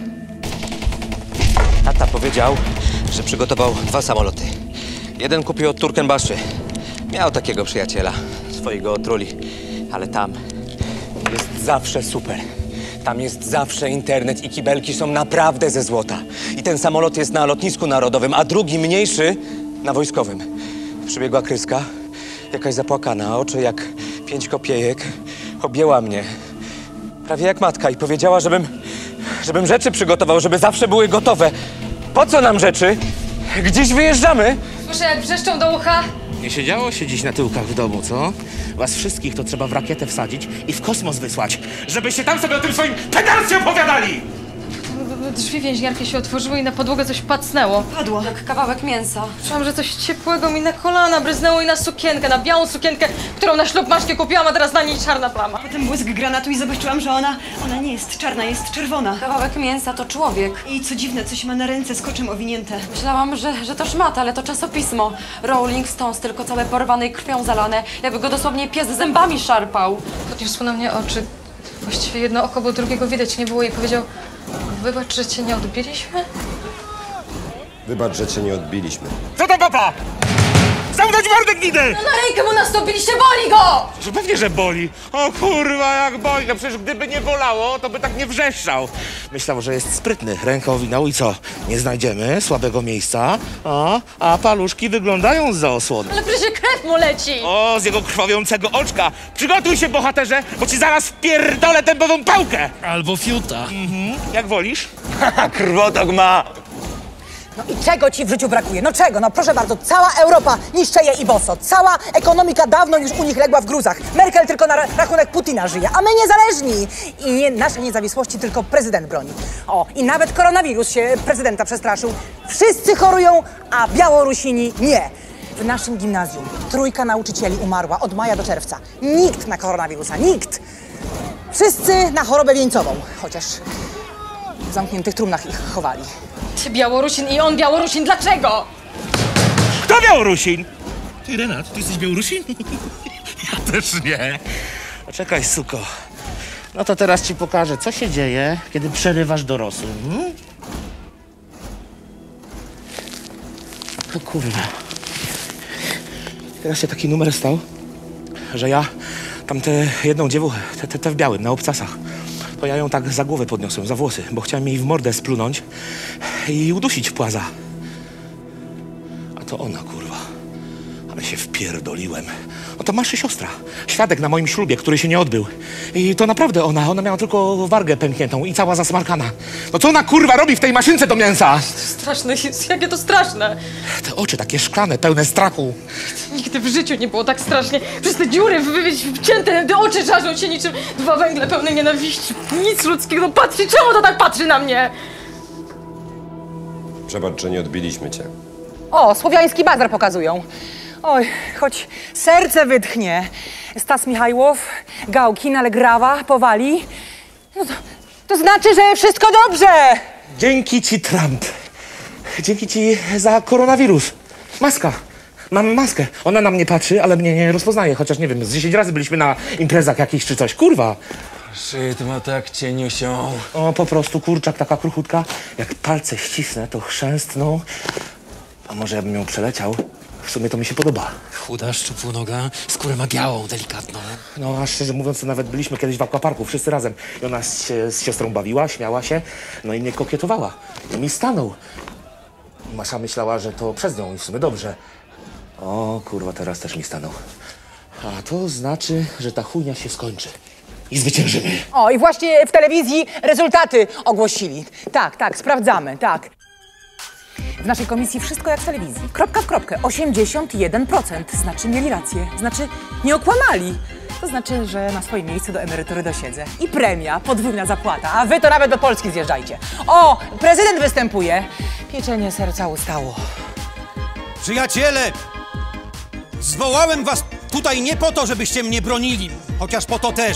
Tata powiedział, że przygotował dwa samoloty. Jeden kupił od Turkenbaszy. Miał takiego przyjaciela. Swojego otruli. Ale tam jest zawsze super. Tam jest zawsze internet i kibelki są naprawdę ze złota. I ten samolot jest na lotnisku narodowym, a drugi, mniejszy, na wojskowym. Przybiegła Kryska, jakaś zapłakana, oczy jak pięć kopiejek. Objęła mnie, prawie jak matka, i powiedziała, żebym, żebym rzeczy przygotował, żeby zawsze były gotowe. Po co nam rzeczy? Gdzieś wyjeżdżamy? Słyszę, jak wrzeszczą do ucha. Nie siedziało się dziś na tyłkach w domu, co? Was wszystkich to trzeba w rakietę wsadzić i w kosmos wysłać, żebyście tam sobie o tym swoim pedalstwie opowiadali! Drzwi więźniarki się otworzyły i na podłogę coś pacnęło. Padło. Jak kawałek mięsa. Czułam, że coś ciepłego mi na kolana bryznęło i na sukienkę, na białą sukienkę, którą na ślub Maśkę kupiłam, a teraz na niej czarna plama. Potem błysk granatu i zobaczyłam, że ona, ona nie jest czarna, jest czerwona. Kawałek mięsa to człowiek. I co dziwne, coś ma na ręce skoczem owinięte. Myślałam, że, że to szmat, ale to czasopismo. Rolling Stones, tylko całe porwane i krwią zalane, jakby go dosłownie pies zębami szarpał. Podniósł na mnie oczy. Właściwie jedno oko, bo drugiego widać nie było i powiedział: wybacz, że cię nie odbiliśmy? Wybacz, że cię nie odbiliśmy. Co to papa? Zamknąć mordę, gnidy! No na rękę mu nastąpiliście, boli go! Że pewnie, że boli. O kurwa, jak boli. No przecież gdyby nie bolało, to by tak nie wrzeszczał. Myślał, że jest sprytny. Rękę owinął i co? Nie znajdziemy słabego miejsca, a, a paluszki wyglądają zza osłony. Ale przecież krew mu leci! O, z jego krwawiącego oczka. Przygotuj się, bohaterze, bo ci zaraz wpierdolę dębową pałkę. Albo fiuta. Mhm. Jak wolisz? Krwotok ma! No i czego ci w życiu brakuje? No czego? No proszę bardzo, cała Europa niszczeje i boso. Cała ekonomika dawno już u nich legła w gruzach. Merkel tylko na rachunek Putina żyje, a my niezależni. I nie naszej niezawisłości tylko prezydent broni. O, i nawet koronawirus się prezydenta przestraszył. Wszyscy chorują, a Białorusini nie. W naszym gimnazjum trójka nauczycieli umarła od maja do czerwca. Nikt na koronawirusa, nikt. Wszyscy na chorobę wieńcową, chociaż w zamkniętych trumnach ich chowali. Ty Białorusin i on Białorusin, dlaczego? Kto Białorusin? Ty, Renat, ty jesteś Białorusin? Ja też nie. Czekaj, suko. No to teraz ci pokażę, co się dzieje, kiedy przerywasz dorosłym. Hmm? No kurwa. Teraz się taki numer stał, że ja tam tę jedną dziewuchę, tę te, te w białym, na obcasach, to ja ją tak za głowę podniosłem, za włosy, bo chciałem jej w mordę splunąć i udusić w płaza. A to ona, kurwa. Ale się wpierdoliłem. No to Maszy siostra. Świadek na moim ślubie, który się nie odbył. I to naprawdę ona. Ona miała tylko wargę pękniętą i cała zasmarkana. No co ona, kurwa, robi w tej maszynce do mięsa? Straszne jest, jakie to straszne. Te oczy takie szklane, pełne strachu. Nigdy w życiu nie było tak strasznie. Przez te dziury wy- wcięte, te oczy żarzą się niczym dwa węgle pełne nienawiści. Nic ludzkiego. Patrzy, czemu to tak patrzy na mnie? Przebacz, że nie odbiliśmy cię. O, słowiański bazar pokazują. Oj, choć serce wytchnie. Stas Michajłow, Gałkin, ale Grawa powali. No to, to znaczy, że wszystko dobrze. Dzięki ci, Trump. Dzięki ci za koronawirus. Maska. Mam maskę. Ona na mnie patrzy, ale mnie nie rozpoznaje. Chociaż nie wiem, z dziesięć razy byliśmy na imprezach jakichś czy coś. Kurwa. Shit, ma tak cieniusią. O, po prostu kurczak taka kruchutka. Jak palce ścisnę, to chrzęstną. A może ja bym ją przeleciał? W sumie to mi się podoba. Chuda, szczupłonoga, skórę ma białą, delikatną. No, a szczerze mówiąc, to nawet byliśmy kiedyś w aquaparku, wszyscy razem. I ona się z siostrą bawiła, śmiała się, no i mnie kokietowała. I mi stanął. I Masza myślała, że to przez nią i w sumie dobrze. O, kurwa, teraz też mi stanął. A to znaczy, że ta chujnia się skończy. I zwyciężymy. O, i właśnie w telewizji rezultaty ogłosili. Tak, tak, sprawdzamy, tak. W naszej komisji wszystko jak w telewizji. Kropka w kropkę. osiemdziesiąt jeden procent. Znaczy mieli rację. Znaczy nie okłamali. To znaczy, że na swoim miejscu do emerytury dosiedzę. I premia, podwójna zapłata. A wy to nawet do Polski zjeżdżajcie. O, prezydent występuje. Pieczenie serca ustało. Przyjaciele! Zwołałem was tutaj nie po to, żebyście mnie bronili, chociaż po to też.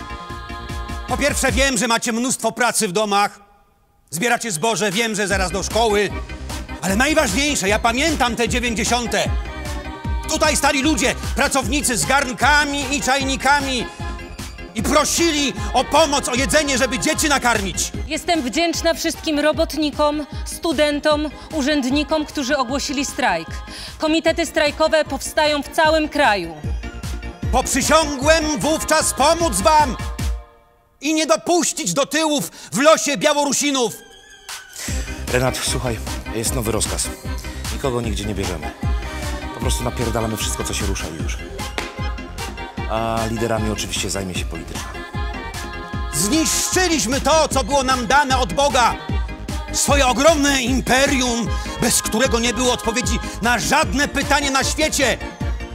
Po pierwsze, wiem, że macie mnóstwo pracy w domach. Zbieracie zboże, wiem, że zaraz do szkoły. Ale najważniejsze, ja pamiętam te dziewięćdziesiąte. Tutaj stali ludzie, pracownicy z garnkami i czajnikami i prosili o pomoc, o jedzenie, żeby dzieci nakarmić. Jestem wdzięczna wszystkim robotnikom, studentom, urzędnikom, którzy ogłosili strajk. Komitety strajkowe powstają w całym kraju. Poprzysiągłem wówczas pomóc wam i nie dopuścić do tyłów w losie Białorusinów. Renat, słuchaj, jest nowy rozkaz. Nikogo nigdzie nie bierzemy. Po prostu napierdalamy wszystko, co się rusza i już. A liderami oczywiście zajmie się polityczna. Zniszczyliśmy to, co było nam dane od Boga. Swoje ogromne imperium, bez którego nie było odpowiedzi na żadne pytanie na świecie.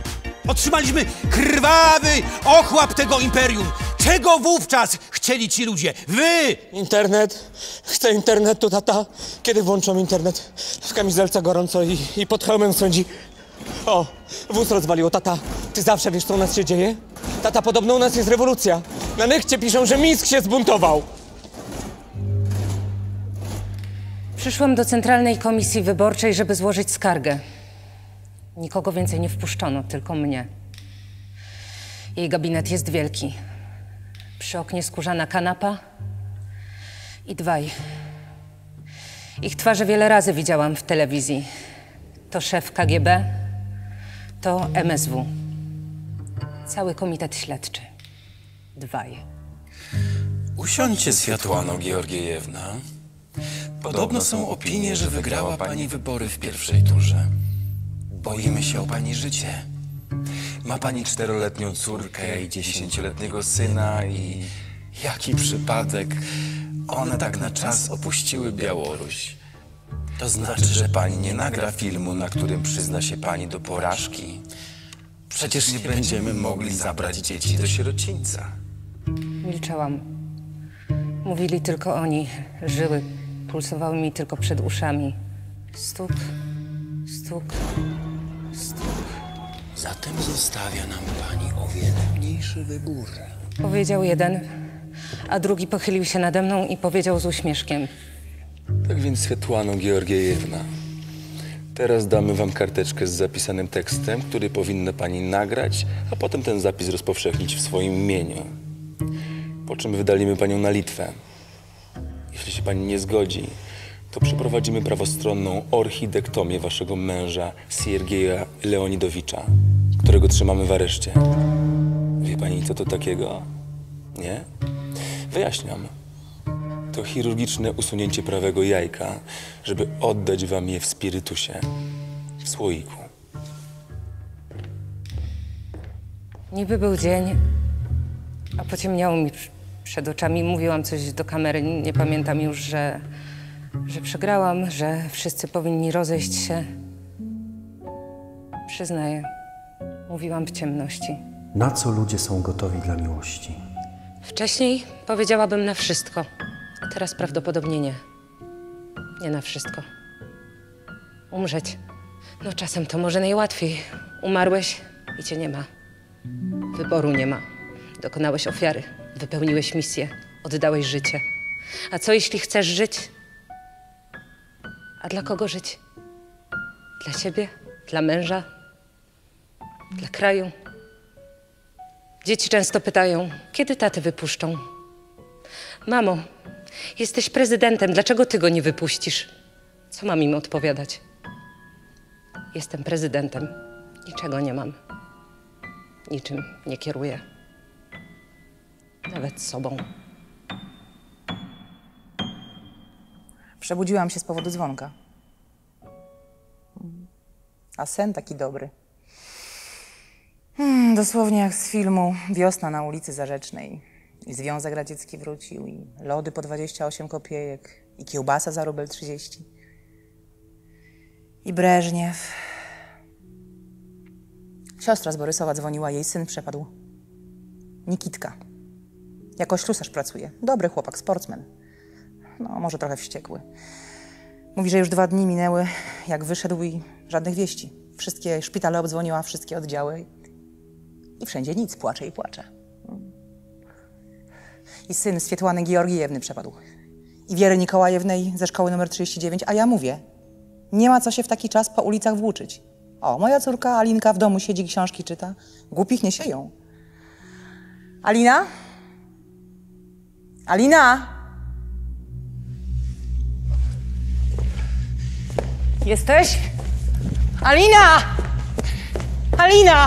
Otrzymaliśmy krwawy ochłap tego imperium. Czego wówczas chcieli ci ludzie? Wy! Internet. Chcę internetu, tata. Kiedy włączą internet? W kamizelce gorąco i, i pod hełmem sądzi. O, wóz rozwaliło, tata. Ty zawsze wiesz, co u nas się dzieje? Tata, podobno u nas jest rewolucja. Na nechcie piszą, że Mińsk się zbuntował. Przyszłam do Centralnej Komisji Wyborczej, żeby złożyć skargę. Nikogo więcej nie wpuszczono, tylko mnie. Jej gabinet jest wielki. Przy oknie skórzana kanapa i dwaj. Ich twarze wiele razy widziałam w telewizji. To szef K G B, to M S W. Cały komitet śledczy. Dwaj. Usiądźcie, Światłano Georgiejewna. Podobno są opinie, że wygrała pani wybory w pierwszej turze. Boimy się o pani życie. Ma pani czteroletnią córkę i dziesięcioletniego syna i... Jaki przypadek. One tak na czas opuściły Białoruś. To znaczy, że pani nie nagra filmu, na którym przyzna się pani do porażki. Przecież nie będziemy mogli zabrać dzieci do sierocińca. Milczałam. Mówili tylko oni. Żyły pulsowały mi tylko przed uszami. Stuk, stuk, stuk. Zatem zostawia nam pani o wiele mniejszy wybór. Powiedział jeden, a drugi pochylił się nade mną i powiedział z uśmieszkiem. Tak więc, Światłano Georgiejewna, teraz damy wam karteczkę z zapisanym tekstem, który powinna pani nagrać, a potem ten zapis rozpowszechnić w swoim imieniu. Po czym wydalimy panią na Litwę. Jeśli się pani nie zgodzi, to przeprowadzimy prawostronną orchidektomię waszego męża Siergieja Leonidowicza, którego trzymamy w areszcie. Wie pani, co to takiego? Nie? Wyjaśniam. To chirurgiczne usunięcie prawego jajka, żeby oddać wam je w spirytusie, w słoiku. Niby był dzień, a pociemniało mi przed oczami. Mówiłam coś do kamery, nie pamiętam już, że, że przegrałam, że wszyscy powinni rozejść się. Przyznaję, mówiłam w ciemności. Na co ludzie są gotowi dla miłości? Wcześniej powiedziałabym na wszystko, a teraz prawdopodobnie nie. Nie na wszystko. Umrzeć. No czasem to może najłatwiej. Umarłeś i cię nie ma. Wyboru nie ma. Dokonałeś ofiary. Wypełniłeś misję. Oddałeś życie. A co jeśli chcesz żyć? A dla kogo żyć? Dla siebie? Dla męża? Dla kraju? Dzieci często pytają, kiedy tatę wypuszczą? Mamo, jesteś prezydentem, dlaczego ty go nie wypuścisz? Co mam im odpowiadać? Jestem prezydentem. Niczego nie mam. Niczym nie kieruję. Nawet sobą. Przebudziłam się z powodu dzwonka. A sen taki dobry. Hmm, dosłownie jak z filmu Wiosna na ulicy Zarzecznej. I Związek Radziecki wrócił, i lody po dwadzieścia osiem kopiejek, i kiełbasa za rubel trzydzieści. I Breżniew. Siostra z Borysowa dzwoniła, jej syn przepadł. Nikitka. Jako ślusarz pracuje. Dobry chłopak, sportsmen. No, może trochę wściekły. Mówi, że już dwa dni minęły, jak wyszedł i żadnych wieści. Wszystkie szpitale obdzwoniła, wszystkie oddziały. I wszędzie nic, płacze i płacze. I syn Swiatłany Georgiejewny przepadł. I Wiery Nikołajewnej ze szkoły numer trzydzieści dziewięć, a ja mówię, nie ma co się w taki czas po ulicach włóczyć. O, moja córka Alinka w domu siedzi, książki czyta. Głupich nie sieją. Alina? Alina? Jesteś? Alina! Alina!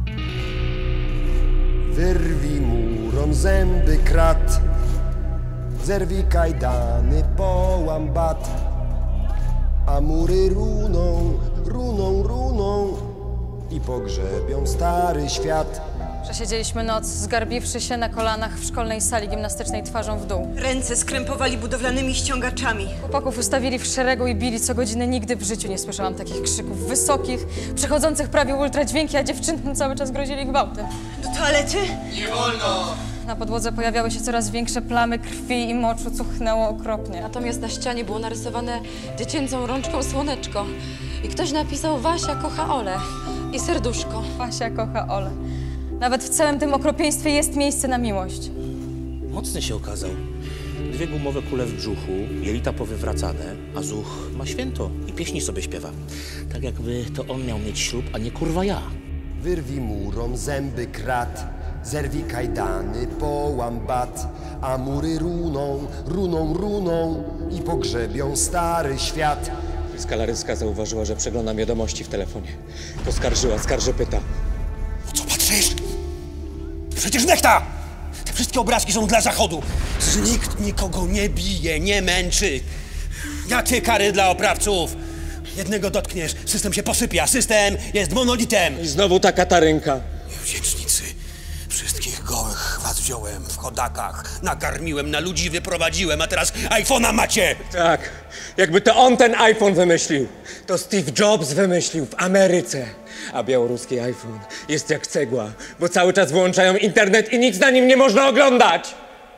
Wyrwij murom zęby krat, zerwij kajdany, połam bat, a mury runą, runą, runą i pogrzebią stary świat. Przesiedzieliśmy noc, zgarbiwszy się na kolanach w szkolnej sali gimnastycznej twarzą w dół. Ręce skrępowali budowlanymi ściągaczami. Chłopaków ustawili w szeregu i bili co godzinę. Nigdy w życiu nie słyszałam takich krzyków wysokich, przechodzących prawie ultradźwięki, a dziewczynom cały czas grozili gwałtem. Do toalety? Nie wolno! Na podłodze pojawiały się coraz większe plamy krwi i moczu, cuchnęło okropnie. Natomiast na ścianie było narysowane dziecięcą rączką słoneczko. I ktoś napisał Wasia kocha Ole i serduszko. Wasia kocha Ole. Nawet w całym tym okropieństwie jest miejsce na miłość. Mocny się okazał. Dwie gumowe kule w brzuchu, jelita powywracane, a zuch ma święto i pieśni sobie śpiewa. Tak jakby to on miał mieć ślub, a nie kurwa ja. Wyrwij murom zęby krat, zerwij kajdany, połam bat, a mury runą, runą, runą i pogrzebią stary świat. Skalaryska zauważyła, że przeglądam wiadomości w telefonie. Poskarżyła, skarżopyta. Co patrzysz? Przecież nechta! Te wszystkie obrazki są dla Zachodu. Że nikt nikogo nie bije, nie męczy. Jakie kary dla oprawców? Jednego dotkniesz, system się posypia, system jest monolitem. I znowu ta katarynka. Wdzięcznicy. Wszystkich gołych was wziąłem w chodakach, nakarmiłem, na ludzi wyprowadziłem, a teraz iPhone'a macie! Tak, jakby to on ten iPhone wymyślił. To Steve Jobs wymyślił w Ameryce. A białoruski iPhone jest jak cegła, bo cały czas wyłączają internet i nic na nim nie można oglądać.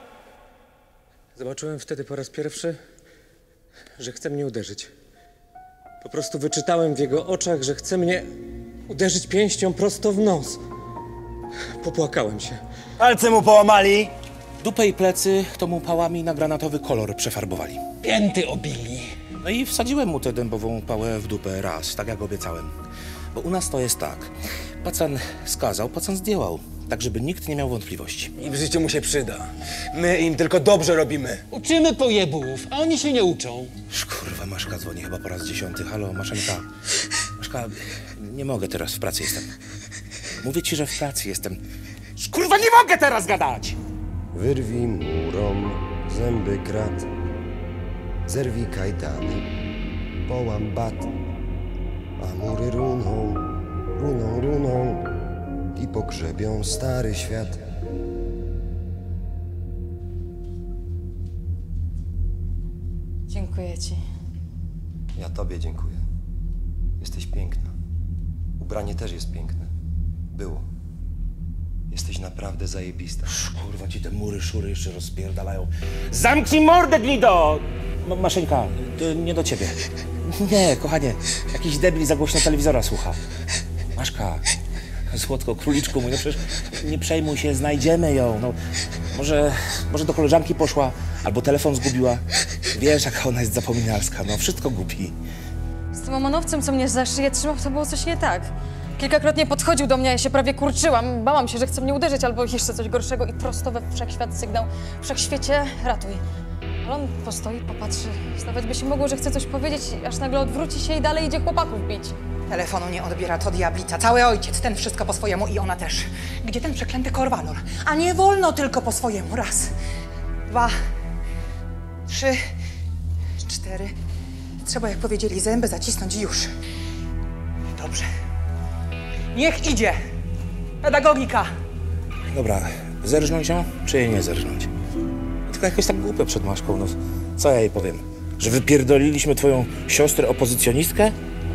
Zobaczyłem wtedy po raz pierwszy, że chce mnie uderzyć. Po prostu wyczytałem w jego oczach, że chce mnie uderzyć pięścią prosto w nos. Popłakałem się. Palce mu połamali. Dupę i plecy to mu pałami na granatowy kolor przefarbowali. Pięty obili. No i wsadziłem mu tę dębową pałę w dupę raz, tak jak obiecałem. Bo u nas to jest tak. Pacan skazał, pacan zdjął. Tak, żeby nikt nie miał wątpliwości. I w życiu mu się przyda. My im tylko dobrze robimy. Uczymy pojebów, a oni się nie uczą. Kurwa, Maszka dzwoni chyba po raz dziesiąty. Halo, Maszenka. Maszka, nie mogę teraz, w pracy jestem. Mówię ci, że w pracy jestem. Kurwa, nie mogę teraz gadać! Wyrwij murom zęby krat, zerwij kajdany, połam bat, a mury runą, runą, runą i pogrzebią stary świat. Dziękuję ci. Ja tobie dziękuję. Jesteś piękna. Ubranie też jest piękne. Było. Jesteś naprawdę zajebista. Kurwa, ci te mury, szury jeszcze rozpierdalają. Zamknij mordę, Glido! Ma Maszeńka, to nie do ciebie. Nie, kochanie, jakiś debil za głośno telewizora słucha. Maszka, słodko, króliczku mój, no przecież nie przejmuj się, znajdziemy ją. No, może, może do koleżanki poszła, albo telefon zgubiła. Wiesz, jaka ona jest zapominalska, no wszystko gubi. Z tym omanowcem, co mnie za szyję trzymał, to było coś nie tak. Kilkakrotnie podchodził do mnie, ja się prawie kurczyłam. Bałam się, że chce mnie uderzyć albo jeszcze coś gorszego i prosto we wszechświat sygnał. Wszechświecie, ratuj. Ale on postoi, popatrzy. Zdawać by się mogło, że chce coś powiedzieć, aż nagle odwróci się i dalej idzie chłopaków bić. Telefonu nie odbiera, to diablica. Cały ojciec, ten wszystko po swojemu i ona też. Gdzie ten przeklęty korwalor? A nie wolno tylko po swojemu. Raz, dwa, trzy, cztery. Trzeba, jak powiedzieli, zęby zacisnąć i już. Dobrze. Niech idzie! Pedagogika! Dobra, zerżnąć ją, czy jej nie zerżnąć? Tylko jakoś tak głupio przed Maszką, no. Co ja jej powiem? Że wypierdoliliśmy twoją siostrę opozycjonistkę?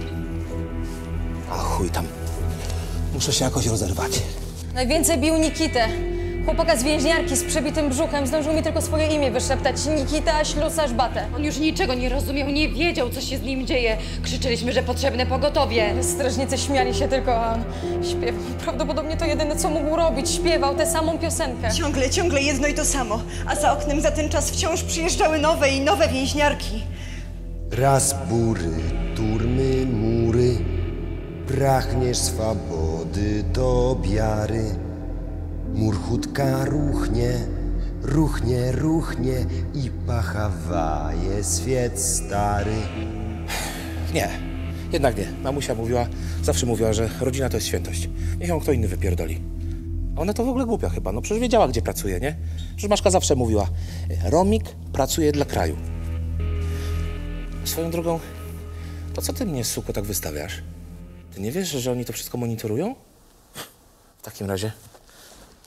A chuj tam. Muszę się jakoś rozerwać. Najwięcej bił Nikitę. Chłopaka z więźniarki z przebitym brzuchem. Zdążył mi tylko swoje imię wyszeptać. Nikita Ślusarz Batę. On już niczego nie rozumiał, nie wiedział, co się z nim dzieje. Krzyczeliśmy, że potrzebne pogotowie. Strażnicy śmiali się tylko, a on śpiewał. Prawdopodobnie to jedyne, co mógł robić. Śpiewał tę samą piosenkę. Ciągle, ciągle jedno i to samo. A za oknem za ten czas wciąż przyjeżdżały nowe i nowe więźniarki. Raz bury, turmy, mury, pragniesz swobody do biary. Mur chutka ruchnie, ruchnie, ruchnie i pachawaje świat stary. Nie, jednak nie. Mamusia mówiła, zawsze mówiła, że rodzina to jest świętość. Niech ją kto inny wypierdoli. A ona to w ogóle głupia chyba, no przecież wiedziała, gdzie pracuje, nie? Przecież Maszka zawsze mówiła, Romik pracuje dla kraju. Swoją drogą, to co ty mnie, suko, tak wystawiasz? Ty nie wiesz, że oni to wszystko monitorują? W takim razie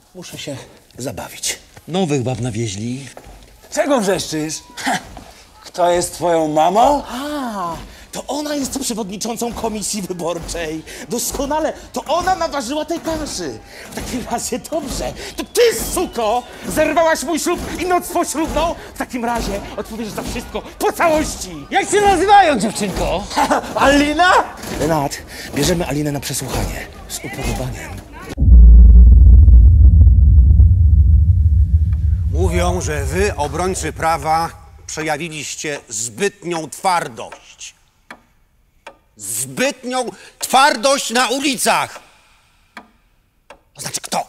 Muszę się zabawić. Nowych bab nawieźli. Czego wrzeszczysz? Kto jest twoją mamą? A, to ona jest przewodniczącą komisji wyborczej. Doskonale, to ona naważyła tej kaszy. W takim razie dobrze. To ty, suko, zerwałaś mój ślub i noc poślubną? W takim razie odpowiesz za wszystko po całości. Jak się nazywają, dziewczynko? Alina? Renat, bierzemy Alinę na przesłuchanie. Z upodobaniem. Mówią, że wy, obrońcy prawa, przejawiliście zbytnią twardość. Zbytnią twardość na ulicach. To znaczy kto?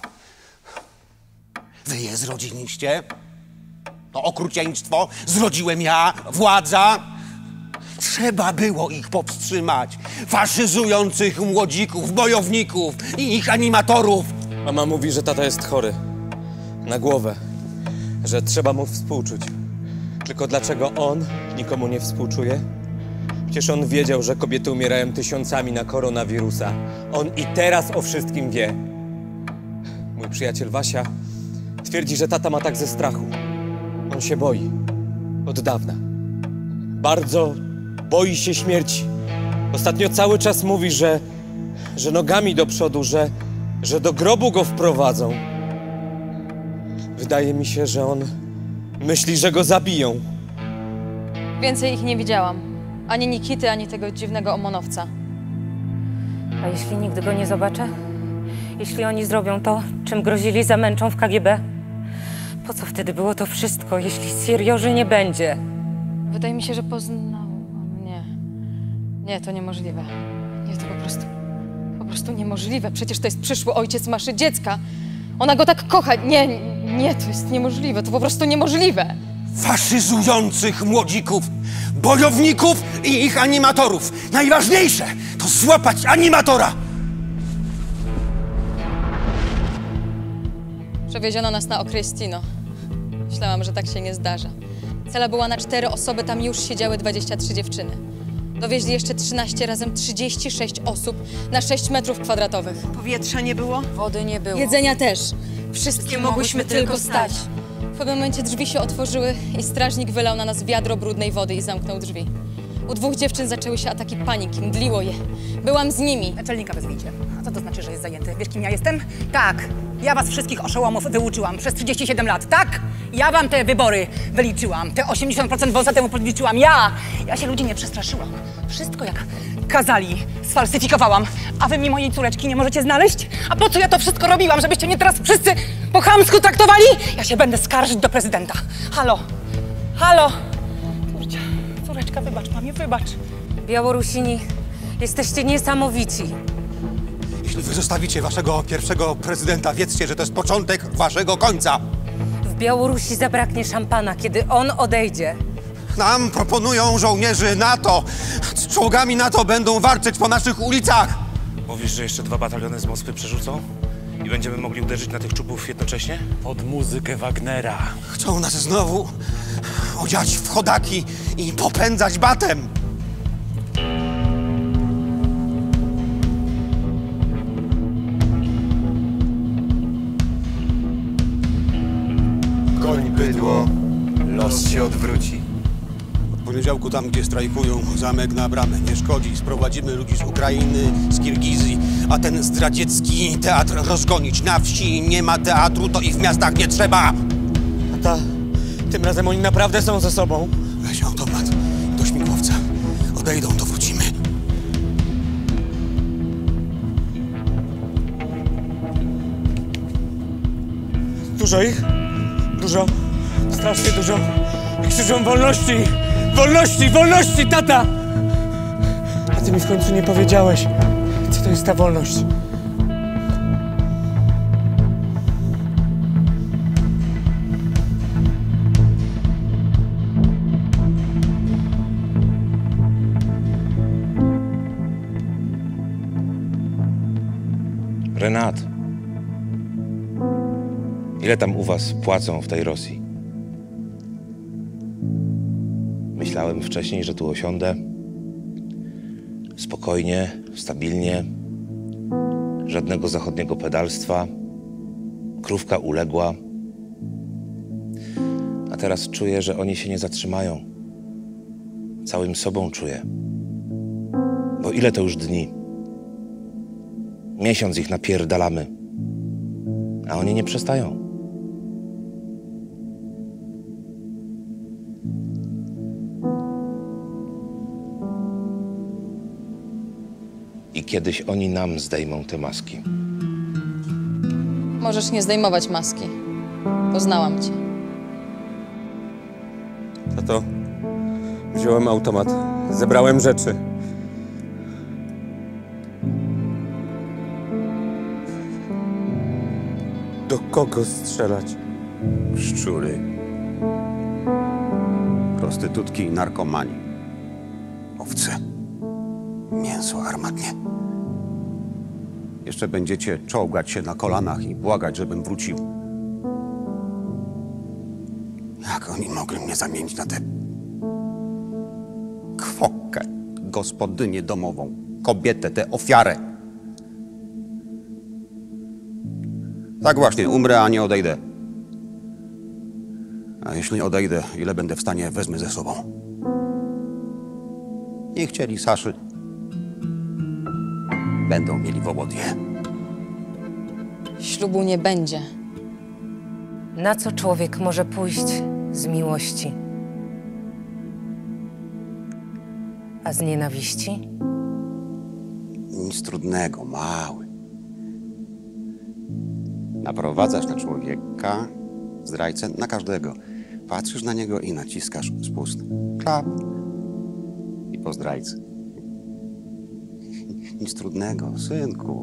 Wy je zrodziliście? To okrucieństwo zrodziłem ja, władza. Trzeba było ich powstrzymać. Faszyzujących młodzików, bojowników i ich animatorów. Mama mówi, że tata jest chory. Na głowę. Że trzeba mu współczuć. Tylko dlaczego on nikomu nie współczuje? Przecież on wiedział, że kobiety umierają tysiącami na koronawirusa. On i teraz o wszystkim wie. Mój przyjaciel Wasia twierdzi, że tata ma tak ze strachu. On się boi. Od dawna. Bardzo boi się śmierci. Ostatnio cały czas mówi, że, że nogami do przodu, że, że do grobu go wprowadzą. Wydaje mi się, że on myśli, że go zabiją. Więcej ich nie widziałam. Ani Nikity, ani tego dziwnego omonowca. A jeśli nigdy go nie zobaczę? Jeśli oni zrobią to, czym grozili, zamęczą w K G B? Po co wtedy było to wszystko, jeśli Serioży nie będzie? Wydaje mi się, że poznał mnie. Nie, to niemożliwe. Nie, to po prostu... po prostu niemożliwe. Przecież to jest przyszły ojciec Maszy dziecka. Ona go tak kocha. Nie, nie, to jest niemożliwe. To po prostu niemożliwe. Faszyzujących młodzików, bojowników i ich animatorów. Najważniejsze to złapać animatora. Przewieziono nas na Okrestino. Myślałam, że tak się nie zdarza. Cela była na cztery osoby, tam już siedziały dwadzieścia trzy dziewczyny. Dowieźli jeszcze trzynaście razem trzydzieści sześć osób na sześć metrów kwadratowych. Powietrza nie było? Wody nie było. Jedzenia też. Wszystkie mogłyśmy tylko stać. W pewnym momencie drzwi się otworzyły i strażnik wylał na nas wiadro brudnej wody i zamknął drzwi. U dwóch dziewczyn zaczęły się ataki paniki, mdliło je. Byłam z nimi. Naczelnika wezwijcie. A co to znaczy, że jest zajęty? Wiesz, kim ja jestem? Tak. Ja was wszystkich oszołomów wyuczyłam przez trzydzieści siedem lat, tak? Ja wam te wybory wyliczyłam. Te osiemdziesiąt procent wąsa temu podliczyłam. Ja! Ja się ludzi nie przestraszyłam. Wszystko jak kazali, sfalsyfikowałam. A wy mi mojej córeczki nie możecie znaleźć? A po co ja to wszystko robiłam? Żebyście mnie teraz wszyscy po chamsku traktowali? Ja się będę skarżyć do prezydenta. Halo? Halo? Kurczę, córeczka, wybacz mamie, wybacz. Białorusini, jesteście niesamowici. Jeśli wy zostawicie waszego pierwszego prezydenta, wiedzcie, że to jest początek waszego końca. W Białorusi zabraknie szampana, kiedy on odejdzie. Nam proponują żołnierzy NATO. Z czołgami NATO będą warczeć po naszych ulicach. Mówisz, że jeszcze dwa bataliony z Moskwy przerzucą? I będziemy mogli uderzyć na tych czubów jednocześnie? Pod muzykę Wagnera. Chcą nas znowu odziać w chodaki i popędzać batem. Goń bydło, los się odwróci. Od poniedziałku tam, gdzie strajkują, zamek na bramę nie szkodzi. Sprowadzimy ludzi z Ukrainy, z Kirgizji, a ten zdradziecki teatr rozgonić. Na wsi nie ma teatru, to i w miastach nie trzeba. Tata, tym razem oni naprawdę są ze sobą. Weź automat do śmigłowca. Odejdą, to wrócimy. Dużo ich? Dużo. Strasznie dużo. Krzyczą wolności! Wolności! Wolności, tata! A ty mi w końcu nie powiedziałeś, co to jest ta wolność. Renat, ile tam u was płacą w tej Rosji? Myślałem wcześniej, że tu osiądę spokojnie, stabilnie, żadnego zachodniego pedalstwa, krówka uległa. A teraz czuję, że oni się nie zatrzymają. Całym sobą czuję. Bo ile to już dni? Miesiąc ich napierdalamy. A oni nie przestają. I kiedyś oni nam zdejmą te maski. Możesz nie zdejmować maski. Poznałam cię. Tato, wziąłem automat, zebrałem rzeczy. Do kogo strzelać? Szczury. Prostytutki i narkomani. Owce. Mięso armatnie. Jeszcze będziecie czołgać się na kolanach i błagać, żebym wrócił. Jak oni mogli mnie zamienić na tę kwokę, gospodynię domową, kobietę, tę ofiarę? Tak właśnie, umrę, a nie odejdę. A jeśli odejdę, ile będę w stanie, wezmę ze sobą. Nie chcieli Saszy. Będą mieli wołodia. Ślubu nie będzie. Na co człowiek może pójść z miłości? A z nienawiści? Nic trudnego, mały. Naprowadzasz na człowieka, zdrajcę, na każdego. Patrzysz na niego i naciskasz spust. Klap. I po zdrajcy. Nic trudnego, synku.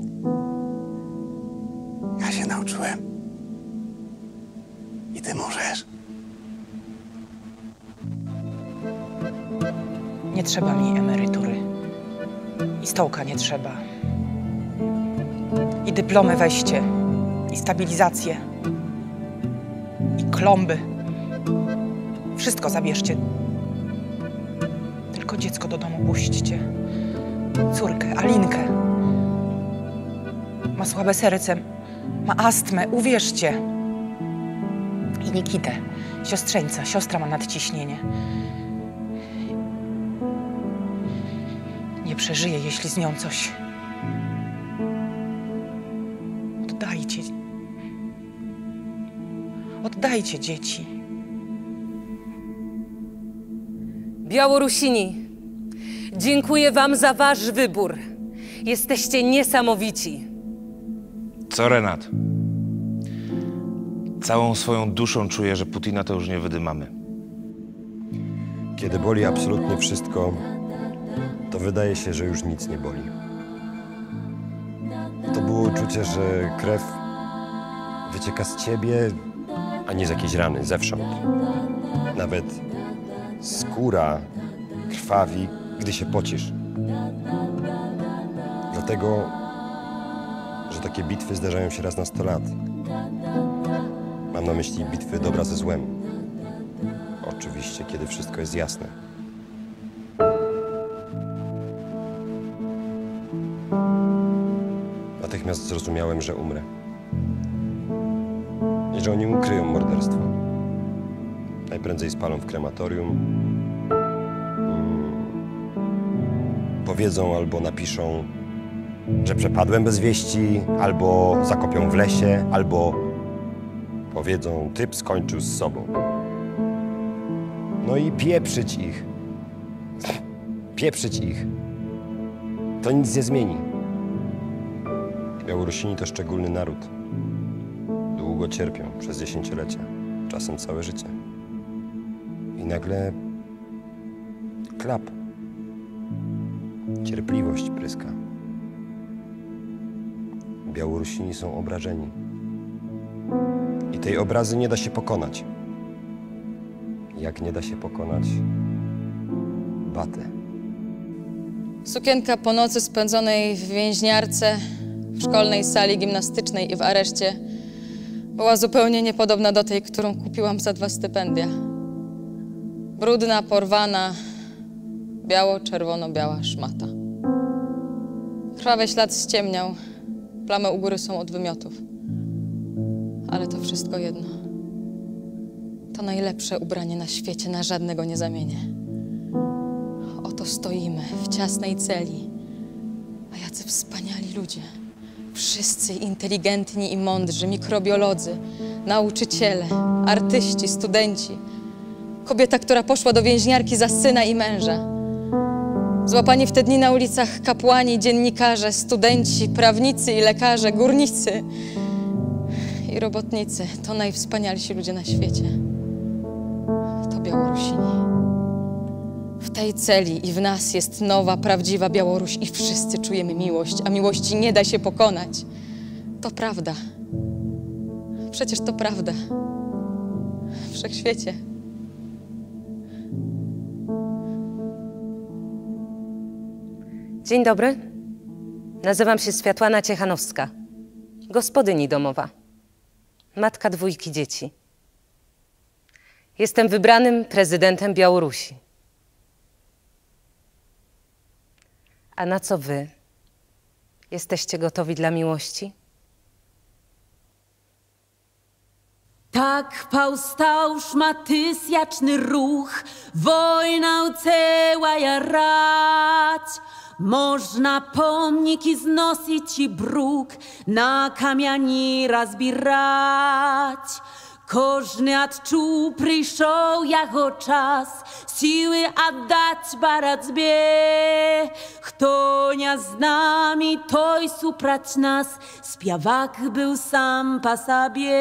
Ja się nauczyłem. I ty możesz. Nie trzeba mi emerytury. I stołka nie trzeba. I dyplomy weźcie. I stabilizację. I klomby. Wszystko zabierzcie. Tylko dziecko do domu puśćcie. Córkę, Alinkę. Ma słabe serce, ma astmę, uwierzcie. I Nikitę, siostrzeńca, siostra ma nadciśnienie. Nie przeżyje, jeśli z nią coś. Oddajcie. Oddajcie dzieci. Białorusini, dziękuję wam za wasz wybór. Jesteście niesamowici. Co, Renat? Całą swoją duszą czuję, że Putina to już nie wydymamy. Kiedy boli absolutnie wszystko, to wydaje się, że już nic nie boli. To było uczucie, że krew wycieka z ciebie, a nie z jakiejś rany, zewsząd. Nawet skóra krwawi, gdy się pocisz. Dlatego, że takie bitwy zdarzają się raz na sto lat. Mam na myśli bitwy dobra ze złem. Oczywiście, kiedy wszystko jest jasne. Natychmiast zrozumiałem, że umrę. I że oni ukryją morderstwo. Najprędzej spalą w krematorium. Hmm. Powiedzą albo napiszą, że przepadłem bez wieści, albo zakopią w lesie, albo powiedzą, typ skończył z sobą. No i pieprzyć ich. Pieprzyć ich. To nic nie zmieni. Białorusini to szczególny naród. Długo cierpią, przez dziesięciolecia, czasem całe życie. I nagle klap. Cierpliwość pryska. Białorusini są obrażeni. I tej obrazy nie da się pokonać. Jak nie da się pokonać batę. Sukienka po nocy spędzonej w więźniarce, w szkolnej sali gimnastycznej i w areszcie była zupełnie niepodobna do tej, którą kupiłam za dwa stypendia. Brudna, porwana, biało-czerwono-biała szmata. Krwawy ślad ściemniał, plamy u góry są od wymiotów. Ale to wszystko jedno. To najlepsze ubranie na świecie, na żadnego nie zamienię. Oto stoimy w ciasnej celi, a jacy wspaniali ludzie. Wszyscy inteligentni i mądrzy, mikrobiolodzy, nauczyciele, artyści, studenci. Kobieta, która poszła do więźniarki za syna i męża. Złapani w te dni na ulicach kapłani, dziennikarze, studenci, prawnicy i lekarze, górnicy i robotnicy. To najwspanialsi ludzie na świecie. To Białorusini. W tej celi i w nas jest nowa, prawdziwa Białoruś i wszyscy czujemy miłość, a miłości nie da się pokonać. To prawda. Przecież to prawda. Wszechświecie. Dzień dobry. Nazywam się Światłana Ciechanowska. Gospodyni domowa. Matka dwójki dzieci. Jestem wybranym prezydentem Białorusi. A na co wy? Jesteście gotowi dla miłości? Tak powstał szmatysjaczny ruch, wojna ucęła jarać. Można pomniki znosić i bruk na kamieni rozbierać. Każdy odczuł przyszł jako czas, siły oddać baracbie. Kto nie z nami, toj suprać nas, śpiewak był sam po sobie.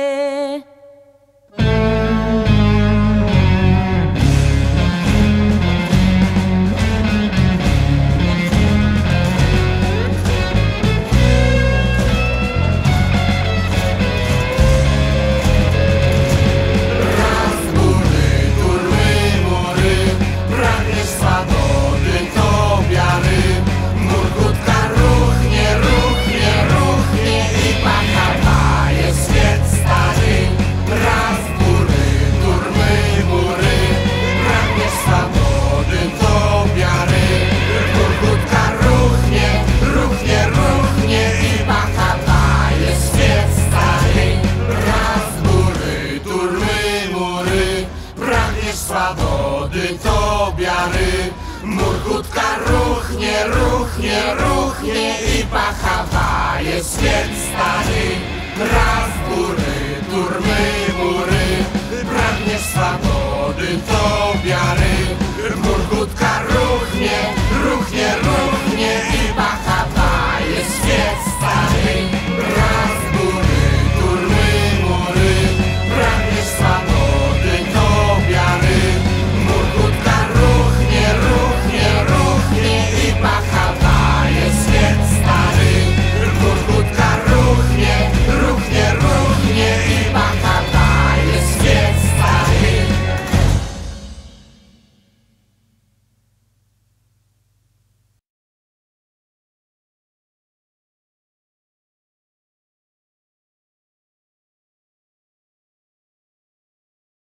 Swobody to biary, murkutka ruchnie, ruchnie, ruchnie i pachawaje świat stary. Raz góry, turmy, mury, pragniesz swobody to